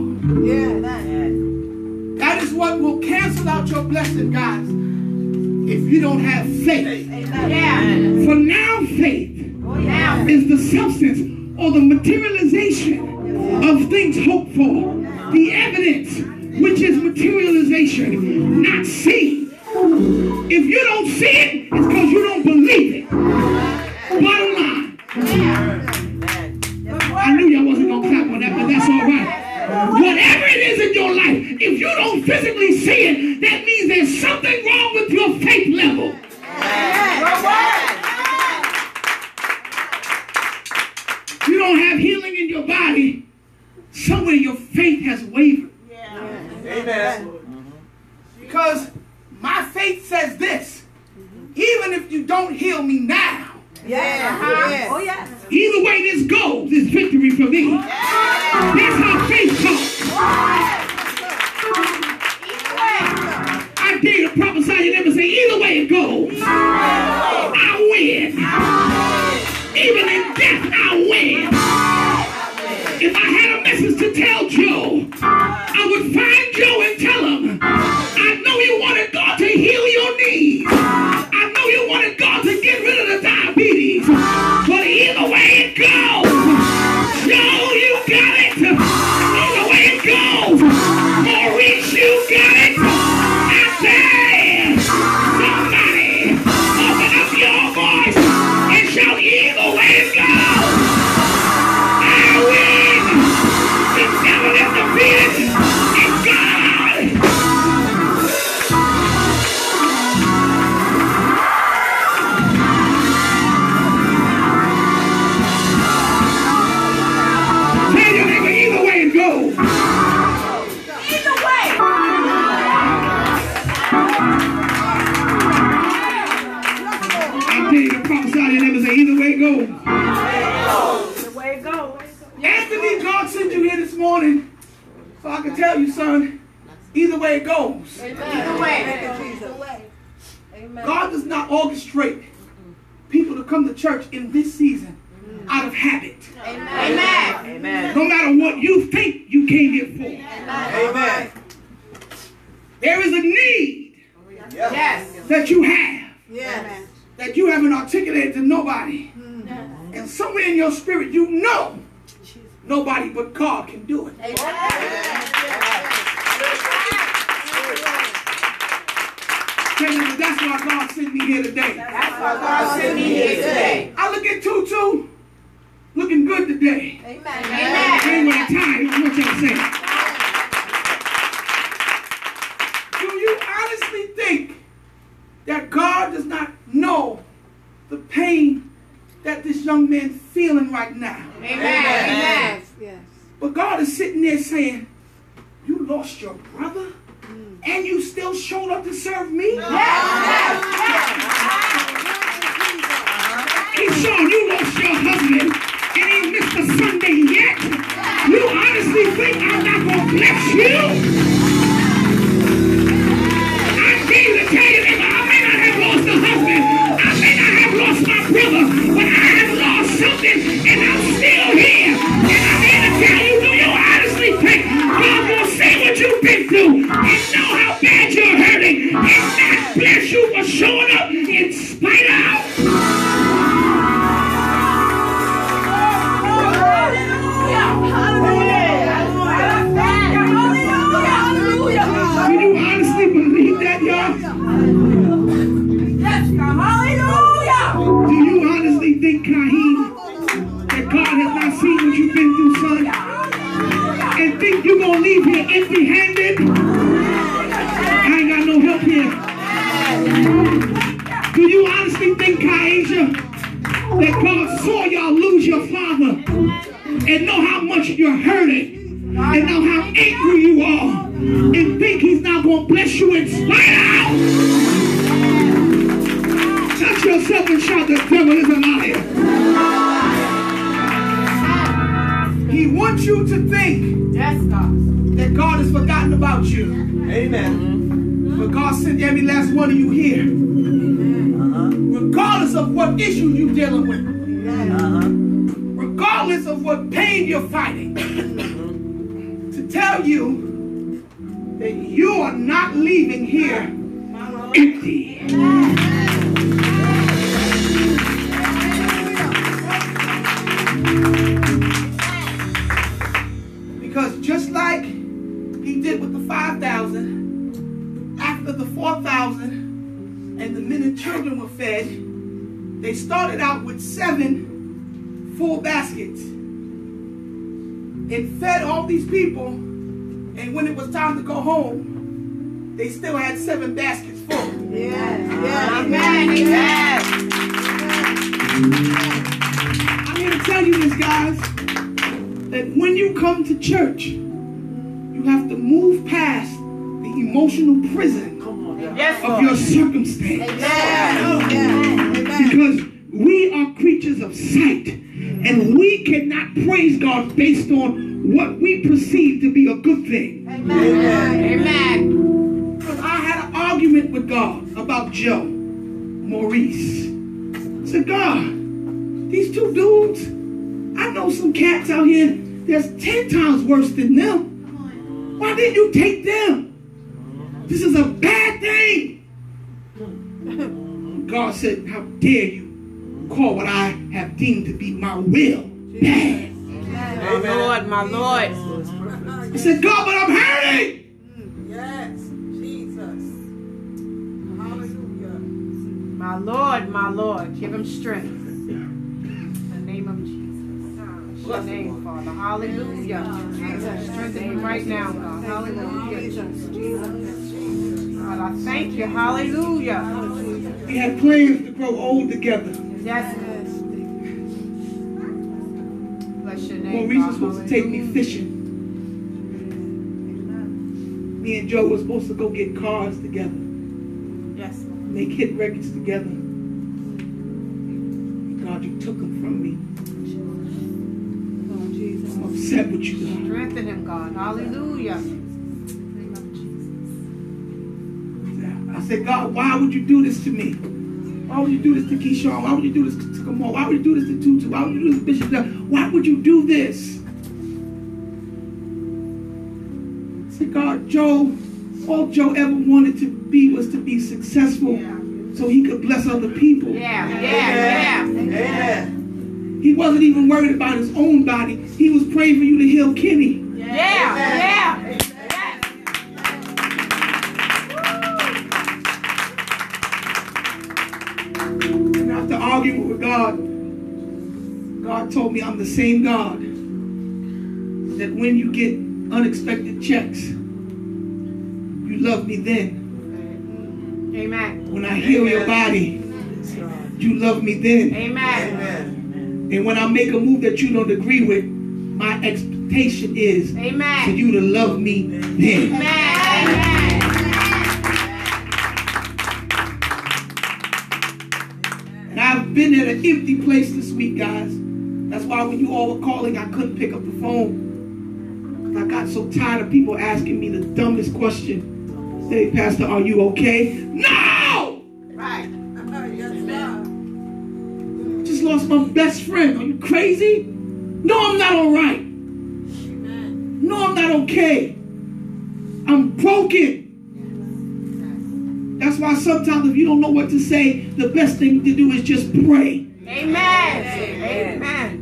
That is what will cancel out your blessing, guys, if you don't have faith. For now, faith is the substance or the materialization of things hoped for. The evidence, which is materialization, not seen. If you don't see it, it's because you don't believe it. Bottom line. I knew y'all wasn't going to clap on that, but that's all right. Whatever it is in your life, if you don't physically see it, that means there's something wrong with your faith level. You don't have healing in your body, somewhere your faith has wavered. Amen. Because my faith says this, even if you don't heal me now, Yeah. Uh-huh. Oh, yes. either way this goes is victory for me. Yeah. That's how faith comes. I dare you to prophesy, you never say, either way it goes, I win. Even in death, I win. If I had a message to tell Joe, I would find Joe and tell him, I know you wanted God to heal your knees. I know you wanted God to get rid of the diabetes. But either way it goes, Joe, you got it. Either way it goes, Maurice, you got it. I dare somebody open up your voice and shout, either way it goes, I win. The devil is defeated in God. Tell your neighbor, either way it goes. Either way. I tell you to prophesy, you never say, either way it goes. The way it goes. Anthony, God sent you here this morning so I can tell you, son, either way it goes. Either way. God does not orchestrate people to come to church in this season out of habit. Amen. Amen. No matter what you think you came here for. Amen. There is a need Yes. that you have Yes. that you haven't articulated to nobody. And somewhere in your spirit you know nobody but God can do it. Tell you, that's why God sent me here today. That's why God sent me here today. I look at Tutu looking good today. Amen. I ain't gonna tie. What y'all say? Do you honestly think that God does not know the pain that this young man is feeling right now? Amen. But God is sitting there saying, you lost your brother and you still showed up to serve me? Keyshawn, you lost your husband and ain't missed a Sunday yet. You honestly think I'm not going to bless you? I dare you to tell you, neighbor, I may not have lost a husband, I may not have lost my brother, but I have lost something and I'm still here. And I'm here to tell you, do you honestly think God will see what you've been through and know how bad you're hurting and not bless you for showing up in spite of? Hallelujah. Hallelujah. here? Do you honestly think, Kaisha, that God saw y'all lose your father and know how much you're hurting and know how angry you are and think he's not going to bless you in spite out? Touch yourself and shout, the devil is a liar. He wants you to think Yes, God. that God has forgotten about you. Amen. But God sent every last one of you here, regardless of what issue you're dealing with, Uh-huh. regardless of what pain you're fighting, to tell you that you are not leaving here empty. Because just like he did with the five thousand, after the four thousand and the men and children were fed, they started out with seven full baskets and fed all these people, and when it was time to go home, they still had seven baskets full. Yes. Yes. Amen. Amen. I'm here to tell you this, guys, that when you come to church, you have to move past the emotional prison Yes, of Lord. your circumstance. Amen. Because we are creatures of sight, and we cannot praise God based on what we perceive to be a good thing. Amen. Because I had an argument with God about Joe Maurice. I said, God, these two dudes, I know some cats out here, there's ten times worse than them. Why didn't you take them? This is a bad thing. God said, how dare you call what I have deemed to be my will bad? My Lord, my Lord. I said, God, but I'm hurting. Yes, Jesus. Hallelujah. My Lord, my Lord. Give him strength. In the name of Jesus. Bless your name, Father. Hallelujah. Strengthen him right now, God. Hallelujah. God, I thank you. Hallelujah. We had plans to grow old together. Yes. Bless your name. Maurice was God. supposed to take me fishing. Me and Joe were supposed to go get cars together, Yes. make hit records together. God, you took them from me. I'm upset with you, God. Strengthen him, God. Hallelujah. I said, God, why would you do this to me? Why would you do this to Keyshawn? Why would you do this to Kamal? Why would you do this to Tutu? Why would you do this to Bishop? Why would you do this? I said, God, Joe, all Joe ever wanted to be was to be successful so he could bless other people. Yeah, yeah, yeah. Amen. He wasn't even worried about his own body. He was praying for you to heal Kenny. Yeah, yeah. And after arguing with God, God told me I'm the same God that when you get unexpected checks, you love me then. Amen. When I heal your body, you love me then. Amen. Amen. And when I make a move that you don't agree with, my expectation is for Amen. you to love me then. Amen. And I've been at an empty place this week, guys. That's why when you all were calling, I couldn't pick up the phone. I got so tired of people asking me the dumbest question. Say, Pastor, are you okay? No! Right. Yes, sir. I just lost my best friend. Are you crazy? No, I'm not all right. No, I'm not okay. I'm broken. That's why sometimes if you don't know what to say, the best thing to do is just pray. Amen. Amen.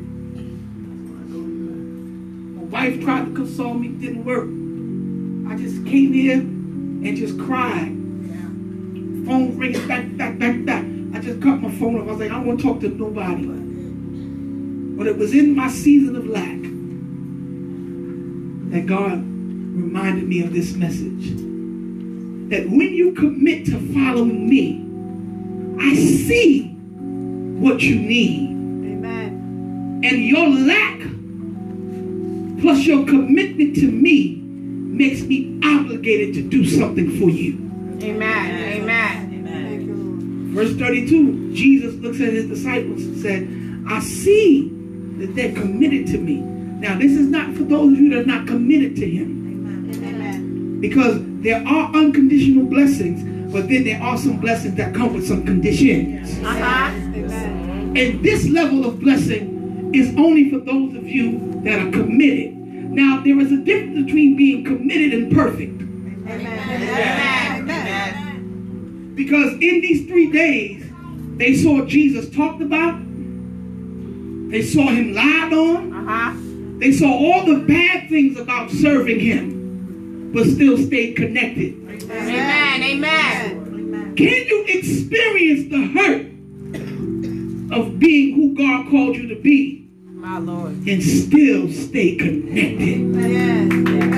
My wife tried to console me, didn't work. I just came here and just cried. Phone ringing back, back, back, back. I just cut my phone off. I was like, I don't want to talk to nobody. But it was in my season of lack that God reminded me of this message. that when you commit to following me, I see what you need. Amen. And your lack plus your commitment to me makes me obligated to do something for you. Amen. Amen. Amen. Verse thirty-two, Jesus looks at his disciples and said, I see that they're committed to me. Now, this is not for those of you that are not committed to him. Amen. Because there are unconditional blessings, but then there are some blessings that come with some conditions. Uh-huh. Amen. And this level of blessing is only for those of you that are committed. Now, there is a difference between being committed and perfect. Amen. Amen. Amen. Because in these three days, they saw Jesus talked about. They saw him lied on. Uh-huh. They saw all the bad things about serving him, but still stayed connected. Amen. Amen. Can you experience the hurt of being who God called you to be My Lord. and still stay connected? Yes.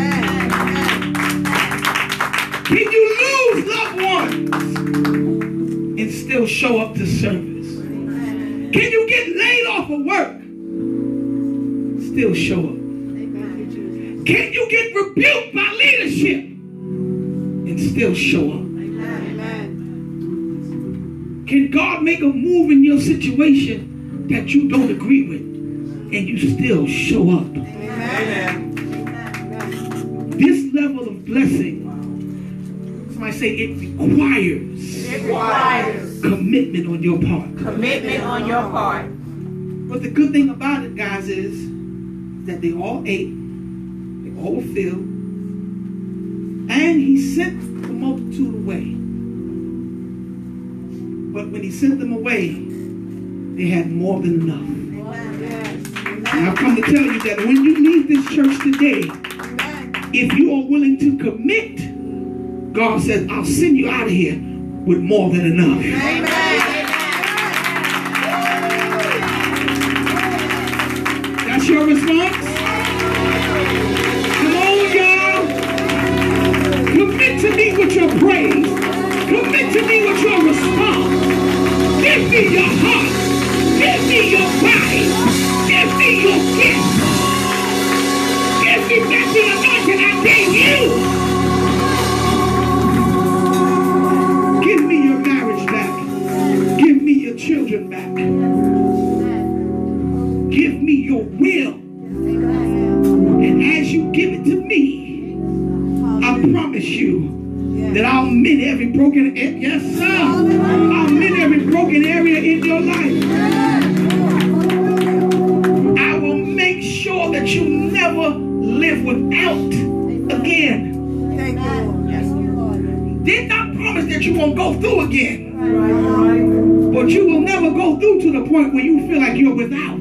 Can you lose loved ones and still show up to service? Can you get laid off of work? Still show up. Can you get rebuked by leadership and still show up? Can God make a move in your situation that you don't agree with and you still show up? This level of blessing, somebody say it requires, It requires commitment on your part. commitment on your part. But the good thing about it, guys, is that they all ate, they all were filled, and he sent the multitude away. But when he sent them away, they had more than enough. And I've come to tell you that when you leave this church today, if you are willing to commit, God says, I'll send you out of here with more than enough. That's your response? Come on, y'all. Commit to me with your praise. Commit to me with your response. Give me your heart. Give me your body. Give me your gift. Give me back the anointing I gave you. Give me your marriage back. Give me your children back. Give me your will. And as you give it to me, I promise you that I'll mend every broken area. Yes, sir. I'll mend every broken area in your life. I will make sure that you never live without again. Did not promise that you won't go through again. But you will never go through to the point where you feel like you're without.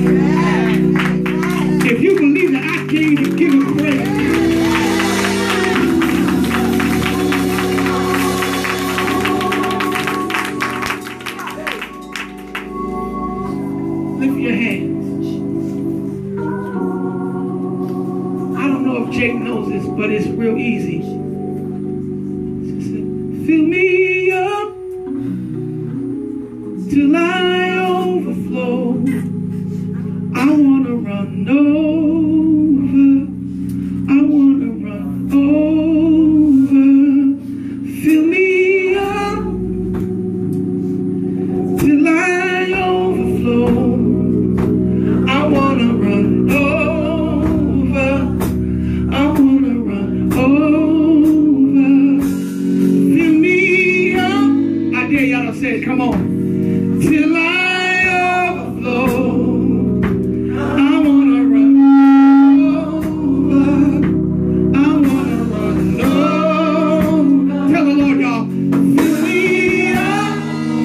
If you believe that I came to give him praise. Lift your hands. I don't know if Jake knows this, but it's real easy. Fill me up till I overflow. I want to run over. I want to run over. Fill me up till I overflow. I want to run over. I want to run over. Fill me up. I dare y'all to say it. Come on. Till I overflow. I want to run over. I want to run over. Tell the Lord, y'all. Fill me up.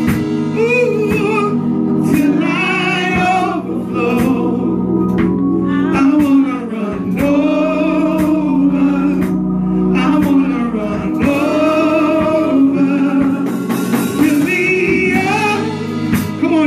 Ooh, till I overflow. I want to run over. I want to run over. Fill me up. Come on.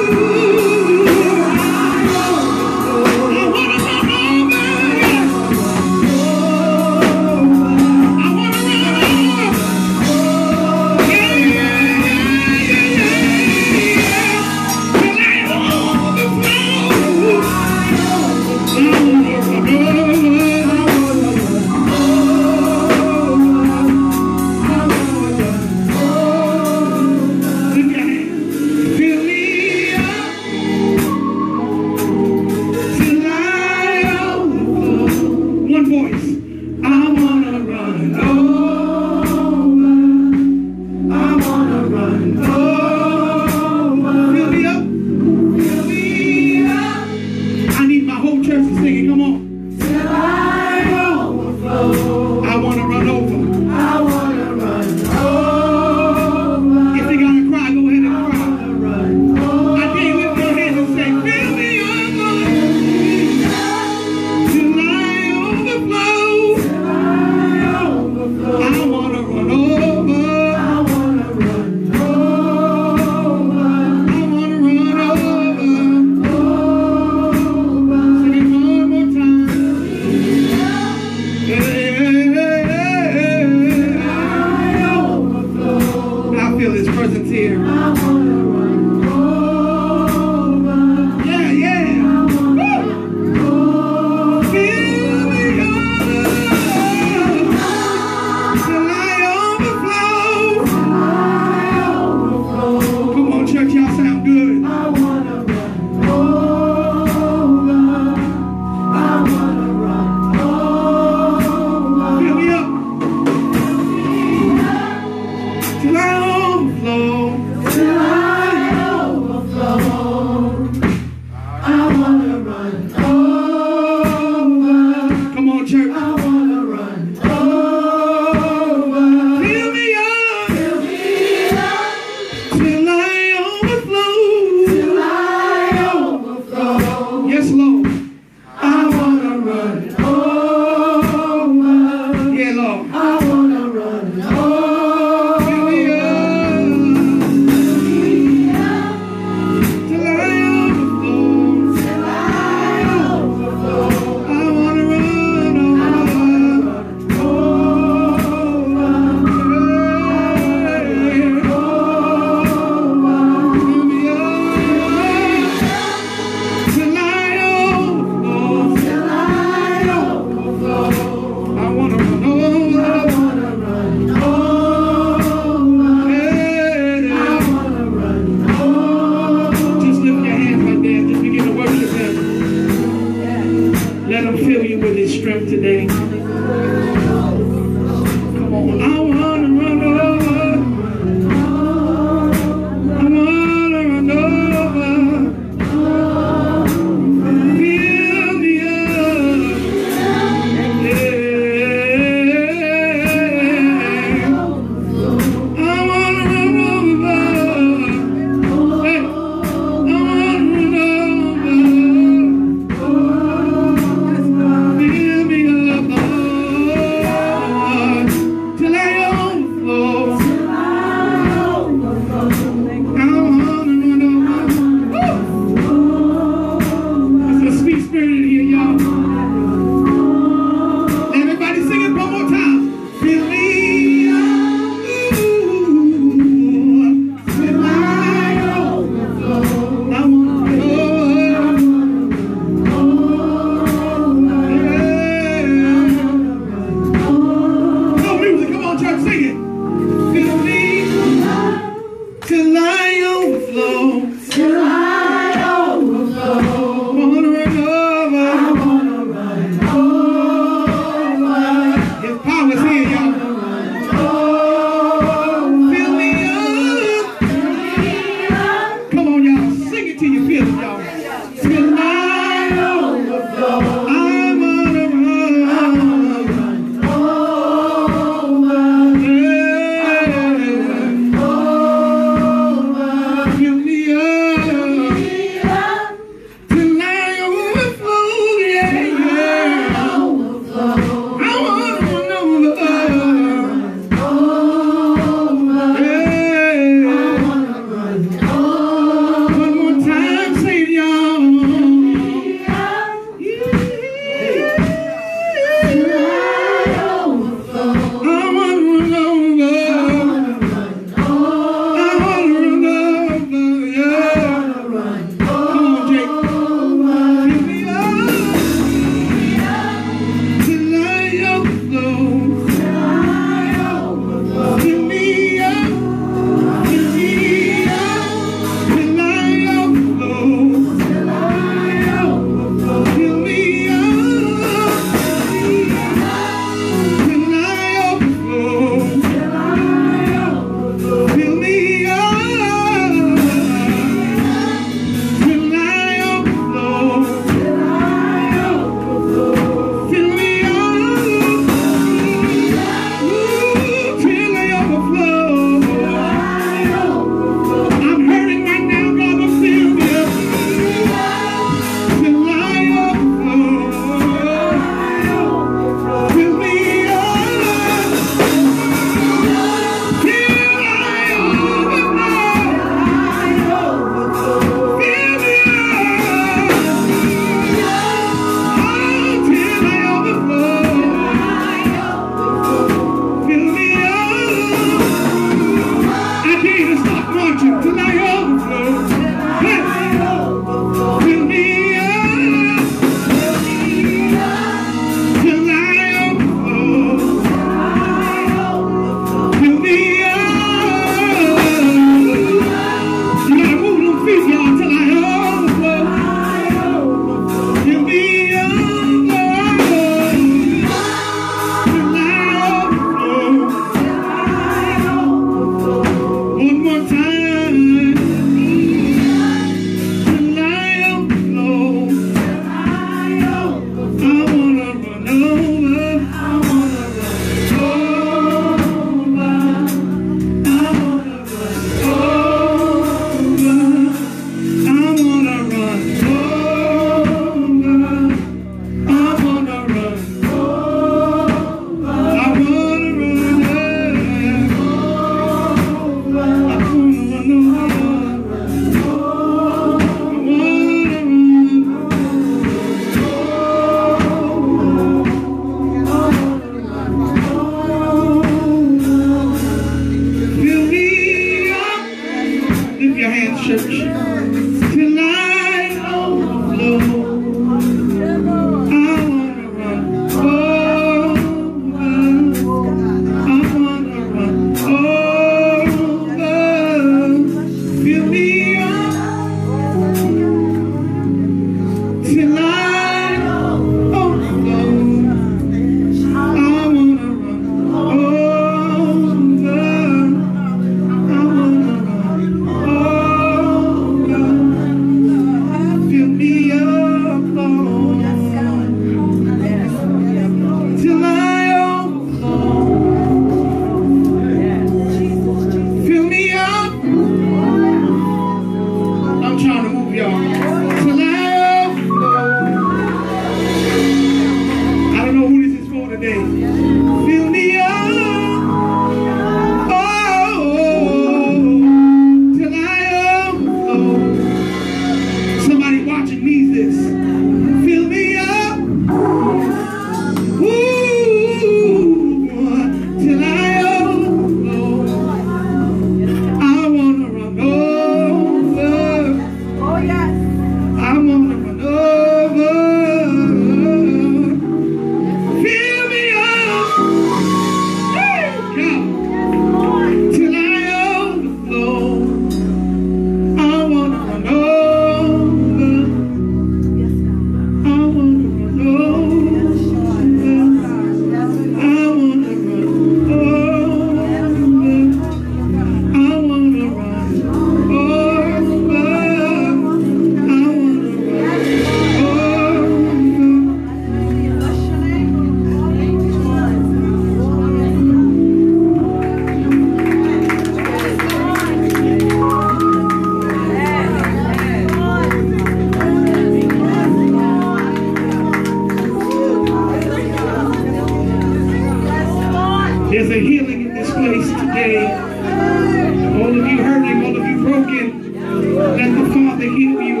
There's a healing in this place today. All of you hurting, all of you broken, let the Father heal you.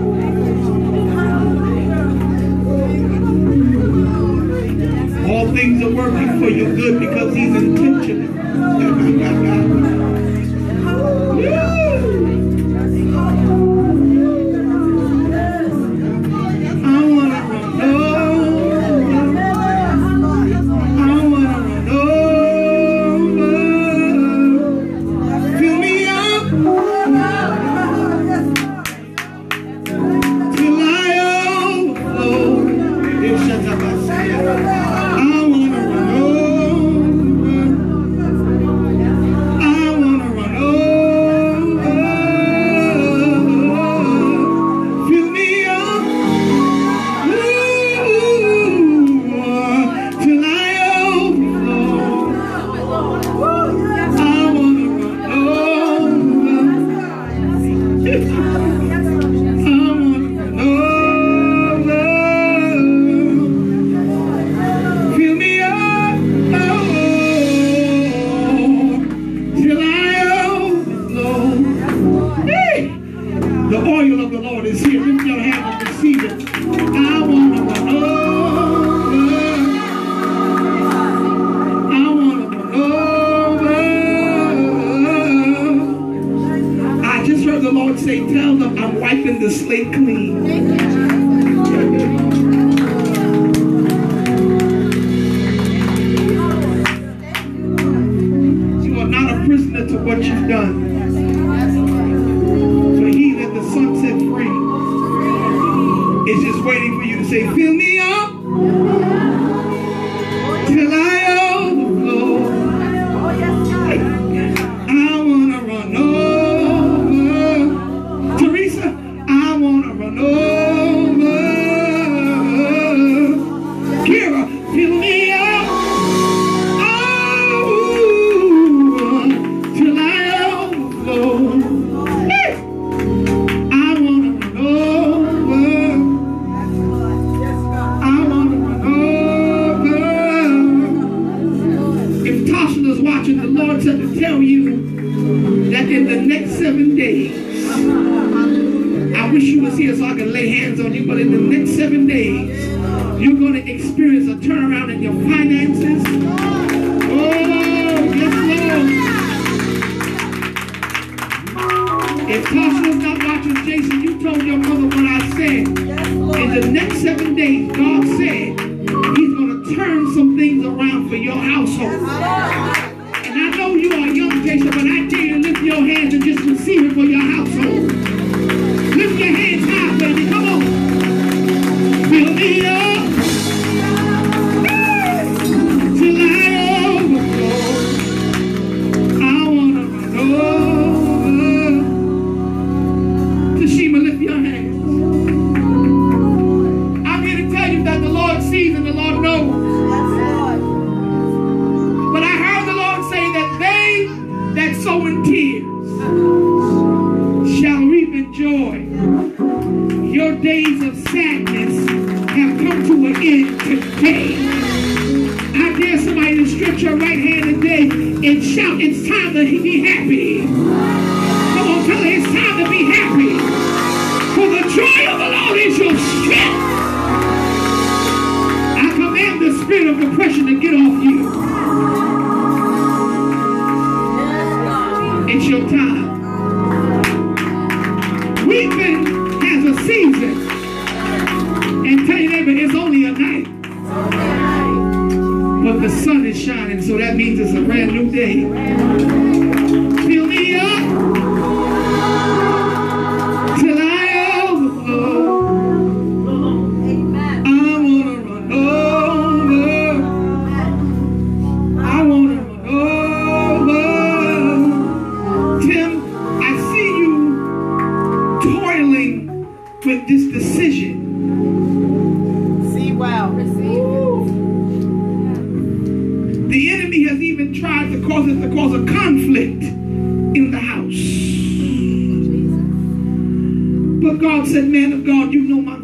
All things are working for your good because He's intentional.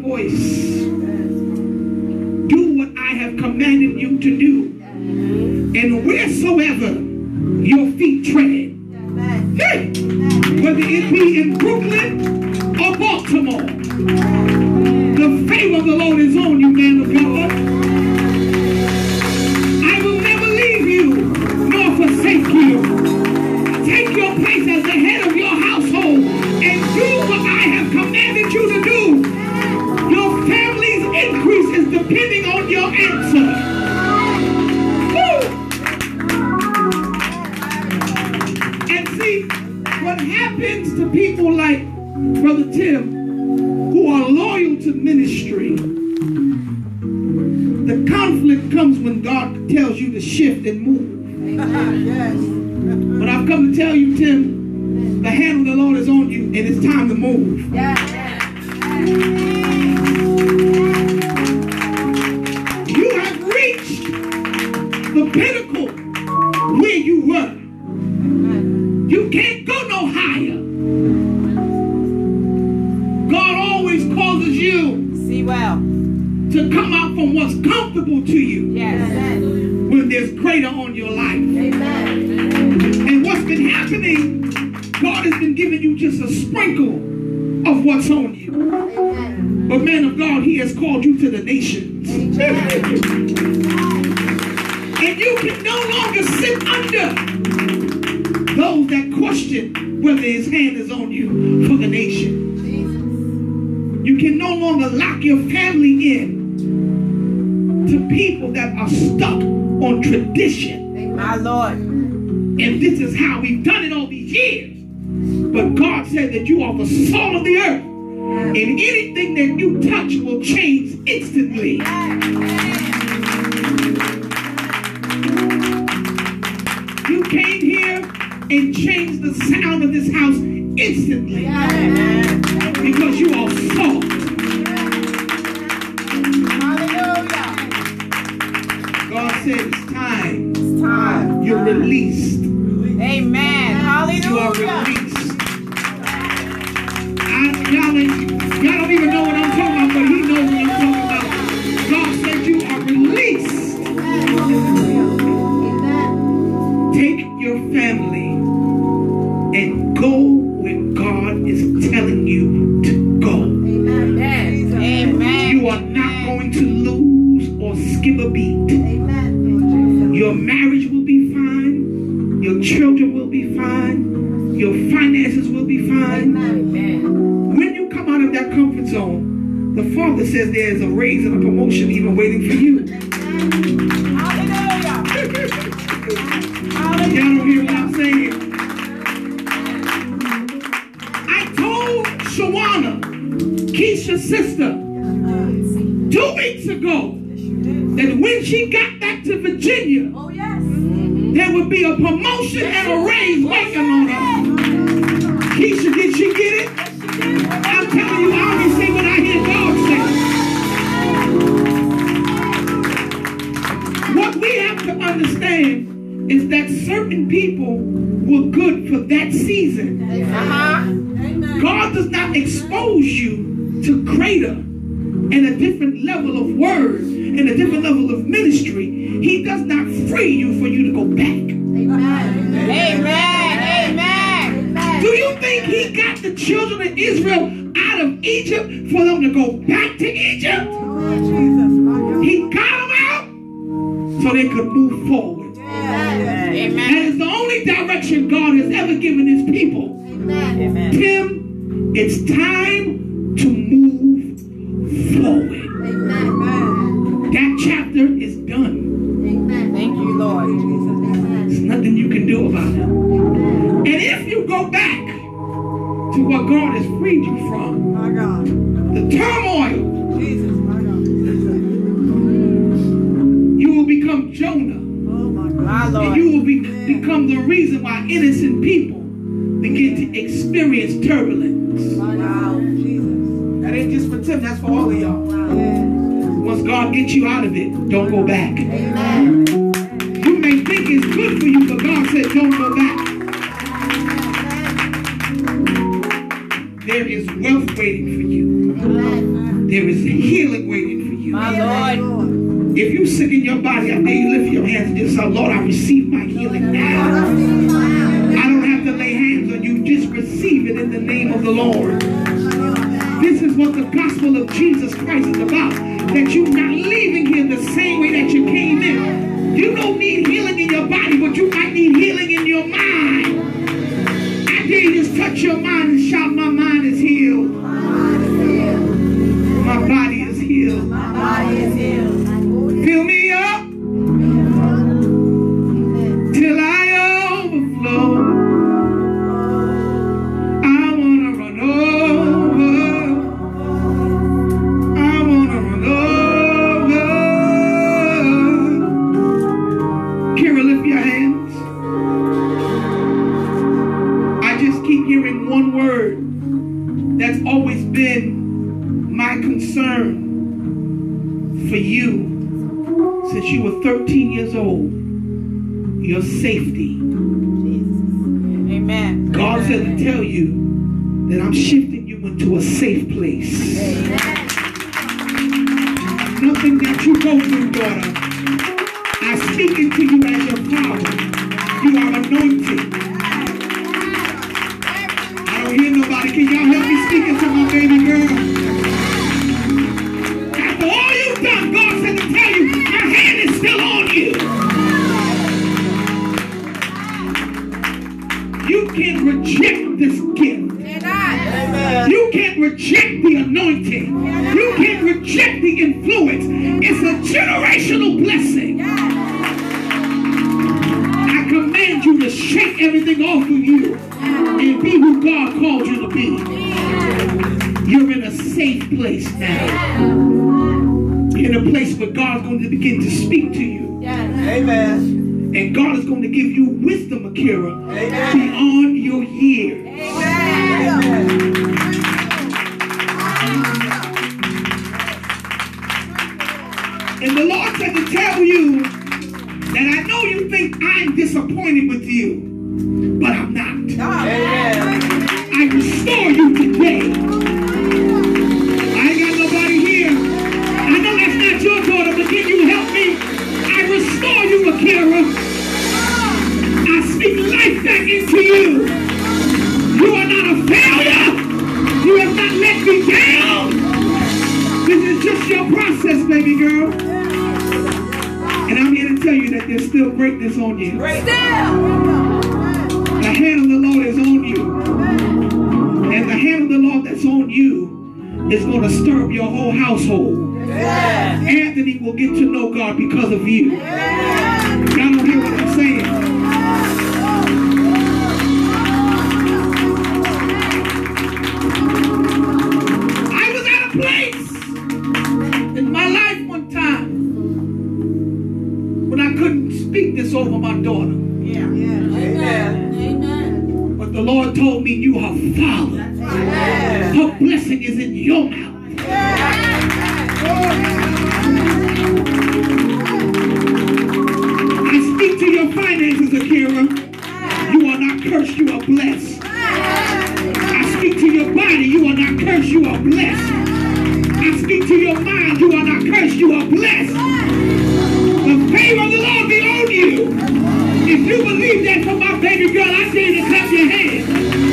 commanded you to do. And wheresoever your feet tread, hey, whether it be in Brooklyn or Baltimore, the favor of the Lord is on you, man of God. I will never leave you nor forsake you. Take your place as the head of your household and do what I have commanded you to do. Your family's increase is depending on your answer. Woo! And see, what happens to people like Brother Tim, who are loyal to ministry, the conflict comes when God tells you to shift and move. Yes. But I've come to tell you, Tim, the hand of the Lord is on you, and it's time to move. You have reached the pinnacle where you were. You can't go no higher. God always causes you See well. to come out from what's comfortable to you Yes. when there's greater on your life. And what's been happening, God has been giving you just a sprinkle of what's on you. But man of God, he has called you to the nations. And you can no longer sit under those that question whether his hand is on you for the nation. You can no longer lock your family in to people that are stuck on tradition. My Lord. And this is how we've done it all these years. But God said that you are the salt of the earth. And anything that you touch will change instantly. You came here and changed the sound of this house instantly. Because you are salt. Hallelujah. God said it's time. It's time. You're released. Amen. You are Hallelujah. released. I, y'all, ain't- y'all don't even know what I'm talking about, but he knows what I'm talking about. God said you are released. Take your family and go where God is telling you to go. Amen. You are not going to lose or skip a beat. Your marriage will be fine. Your children will be fine. Your finances will be fine. Amen. When you come out of that comfort zone, the Father says there is a raise and a promotion even waiting for you. Hallelujah. Y'all don't hear what I'm saying? I told Shawana, Keisha's sister, two weeks ago, that when she got back to Virginia, there would be a promotion and a raise waiting on her. Keisha, did she get it? I'm telling you, I only say what I hear God say. What we have to understand is that certain people were good for that season. Uh-huh. God does not expose you to greater and a different level of word and a different level of ministry. He does not free you for you to go back. Amen. Amen. Do you think he got the children of Israel out of Egypt for them to go back to Egypt? He got them out so they could move forward. Amen. That is the only direction God has ever given his people. Amen. Tim, it's time to move forward. That chapter is done. Thank you, Lord. There's nothing you can do about it. And if you go back to what God has freed you from, the turmoil, you will become Jonah. My And Lord. you will be, become the reason why innocent people begin to experience turbulence. That ain't just for Tim, that's for all of y'all. Once God gets you out of it, don't go back. You may think it's good for you, but God said don't go back. There is wealth waiting for you. There is healing waiting for you. My Lord. If you're sick in your body, I dare you lift your hands and just say, Lord, I receive my healing now. I don't have to lay hands on you. Just receive it in the name of the Lord. This is what the gospel of Jesus Christ is about. That you're not leaving here the same way that you came in. You don't need healing in your body, but you might need healing in your mind. I dare you just touch your mind and shout, my mind is healed. My body is healed. My body is healed. Fill me up till I overflow. I want to run over. I want to run over. Kira, lift your hands. I just keep hearing one word that's always been my concern for you since you were thirteen years old. Your safety. Amen. God said to tell you that I'm shifting you into a safe place. Nothing that you go through, daughter, I speak it to you as your father. You are anointed. I don't hear nobody. Can y'all help me speak it to my baby girl? After all you've done, God said to tell you, my hand is still on you. You can't reject this gift. You can't reject the anointing. You can't reject the influence. It's a generational blessing. I command you to shake everything off of you and be who God called you to be. You're in a safe place now. You're in a place where God's going to begin to speak to you. Amen. And God is going to give you wisdom, Akira, Amen. beyond your years. Amen. And the Lord said to tell you that I know you think I'm disappointed with you, but I'm not. Amen. I restore you today. I ain't got nobody here. I know that's not your daughter, but can you help me? I restore you, Akira. I speak life back into you. You are not a failure. You have not let me down. This is just your process, baby girl. And I'm here to tell you that there's still greatness on you. The hand of the Lord is on you. And the hand of the Lord that's on you is going to stir up your whole household. Yes. Anthony will get to know God because of you. Y'all don't hear what I'm saying. I was at a place in my life one time when I couldn't speak this over my daughter. Yeah. Amen. But the Lord told me, you are father. Amen. Her blessing is in your mouth. I speak to your finances, Akira. You are not cursed, you are blessed. I speak to your body, you are not cursed, you are blessed. I speak to your mind, you are not cursed, you are blessed. The favor of the Lord be on you. If you believe that for my baby girl, I dare you to clap your hands.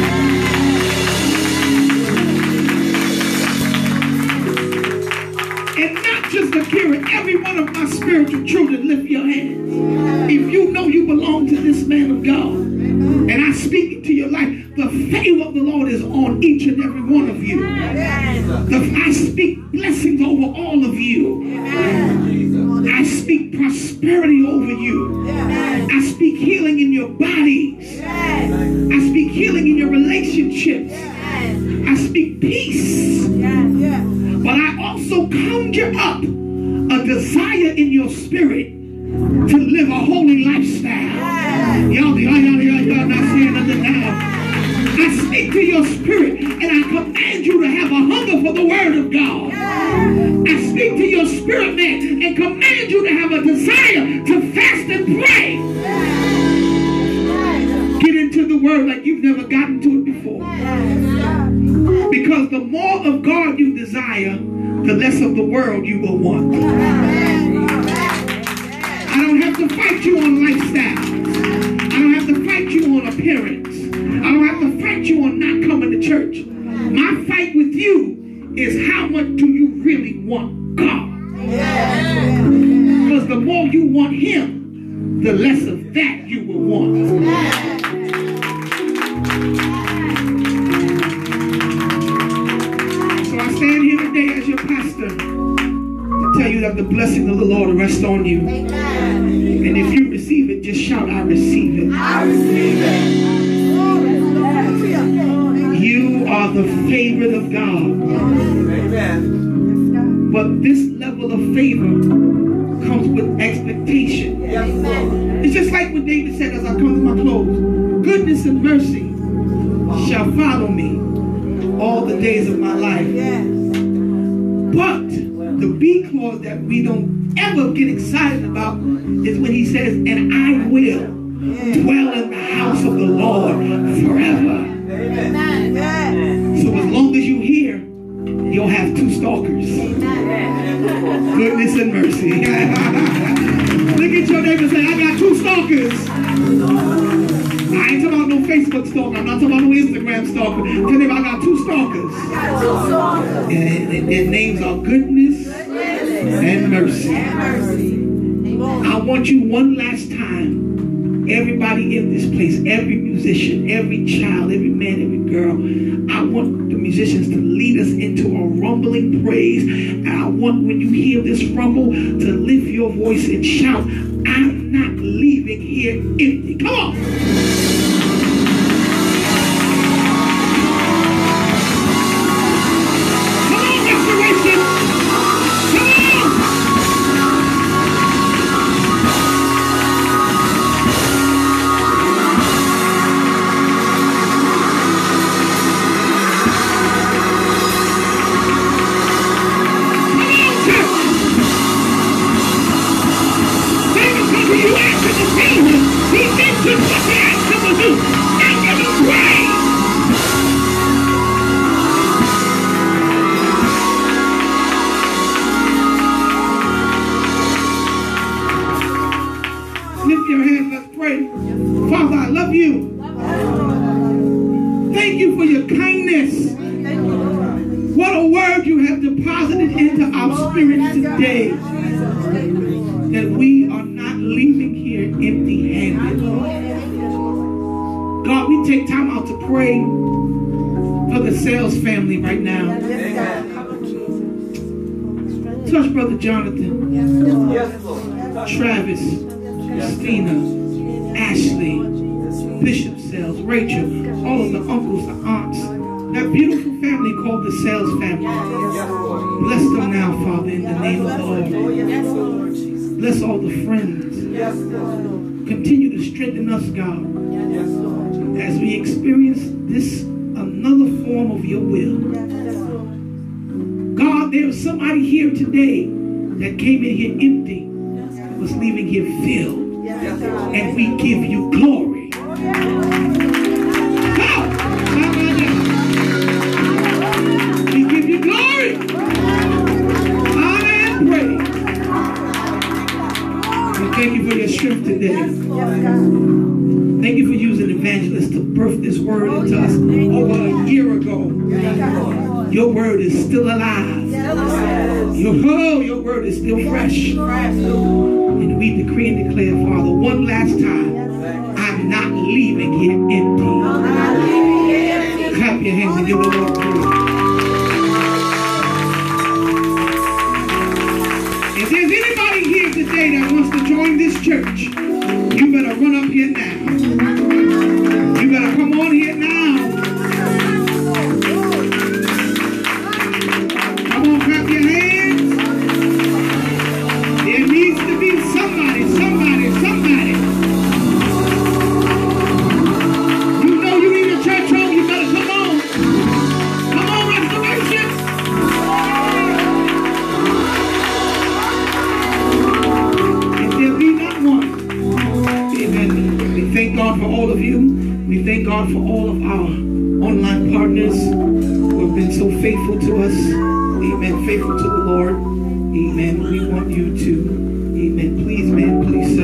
And not just Akira, every one of my spiritual children, lift your hands. If you know you belong to this man of God, and I speak into your life, the favor of the Lord is on each and every one of you. The, I speak blessings over all of you. I speak prosperity over you. I speak healing in your bodies. I speak healing in your relationships. I speak peace. But I also conjure up a desire in your spirit to live a holy lifestyle. Y'all, y'all, y'all, y'all, y'all not saying nothing now. I speak to your spirit and I command you to have a hunger for the word of God. I speak to your spirit, man, and command you to have a desire to fast and pray. Get into the word like you've never gotten to it before. Because the more of God you desire, the less of the world you will want. I don't have to fight you on lifestyle. I don't have to fight you on appearance. I don't have to fight you on not coming to church. My fight with you is how much do you really want God? Because the more you want him, the less of that you will want. So I stand here today as your pastor to tell you that the blessing of the Lord rests on you. And if you receive it, just shout, I receive it. I receive it. You are the favorite of God. Amen. But this level of favor comes with expectation. Yes, Lord. It's just like what David said as I come to my close. Goodness and mercy shall follow me all the days of my life. But the B clause that we don't ever get excited about is when he says, and I will dwell in the house of the Lord forever. Amen. So as long as you're here, you'll have two stalkers. Goodness and mercy. Look at your neighbor and say, I got two stalkers. I ain't talking about no Facebook stalker. I'm not talking about no Instagram stalker. Tell them I got two stalkers. And, and their names are goodness and mercy. I want you one last time, everybody in this place, every musician, every child, every man, every girl, I want the musicians to lead us into a rumbling praise. And I want, when you hear this rumble, to lift your voice and shout, I'm not leaving here empty. Come on. Come on, restoration. Come on. You ask him to tell him, he did just what you asked him to do. Now give him praise. Lift your hands, let's pray. Father, I love you. Thank you for your kindness. What a word you have deposited into our spirits today. That we are not leaving here empty-handed. God, we take time out to pray for the Sales family right now. Touch Brother Jonathan, Yes, Lord. Travis, Christina, Ashley, Bishop Sales, Rachel, all of the uncles, the aunts, that beautiful family called the Sales family. Yes, Lord. Bless them now, Father, in the name of the Lord. Yes, Lord. Bless all the friends. Yes, Lord. Continue to strengthen us, God, Yes, Lord. as we experience this another form of your will. God, there is somebody here today that came in here empty, was leaving here filled, Yes, Lord. and we give you glory. God, we give you glory, honor, and praise. We thank you for your strength today. Thank you for using evangelists to birth this word into us over a year ago. Your word is still alive. Your, oh, your word is still fresh. And we decree and declare, Father, one last time, I'm not leaving here empty. Clap your hands and give the Lord praise. If there's anybody here today that wants to join this church, you better run up here now. You better come on here now. Come on, clap your hands. There needs to be somebody, somebody, somebody. You know you need a church home, you better come on. Come on, restoration. If there be not one, amen. We thank God for all of you. We thank God for all of our online partners who have been so faithful to us. Amen. Faithful to the Lord. Amen. We want you to, amen. Please, man, please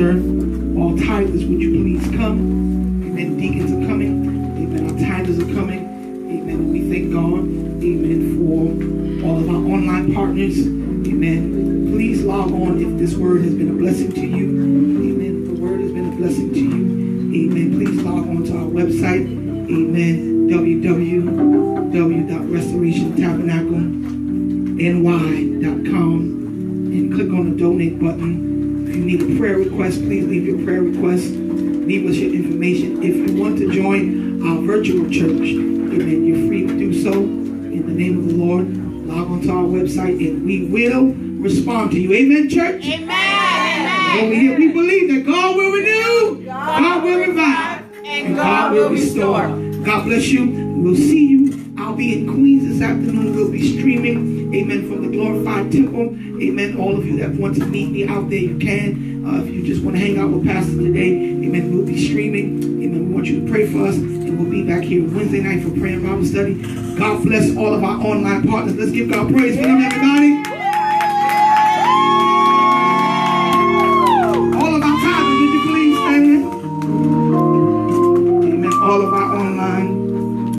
would you please come? Amen. Deacons are coming. Amen. Our tithers are coming. Amen. And we thank God. Amen. For all of our online partners. Amen. Please log on if this word has been a blessing to you. Amen. If the word has been a blessing to you. Amen. Please log on to our website. Amen. w w w dot restoration tabernacle n y dot com and click on the donate button. If you need a prayer request, please leave your prayer request. Leave us your information. If you want to join our virtual church, amen, you're free to do so. In the name of the Lord, log on to our website and we will respond to you. Amen, church? Amen. Over here, we believe that God will renew, God will revive, and God will restore. God bless you. We'll see you. I'll be in Queens this afternoon. We'll be streaming, amen, from the glorified temple. Amen. All of you that want to meet me out there, you can. Uh, if you just want to hang out with Pastor today, amen, we'll be streaming. Amen. We want you to pray for us. And we'll be back here Wednesday night for prayer and Bible study. God bless all of our online partners. Let's give God praise for them, everybody.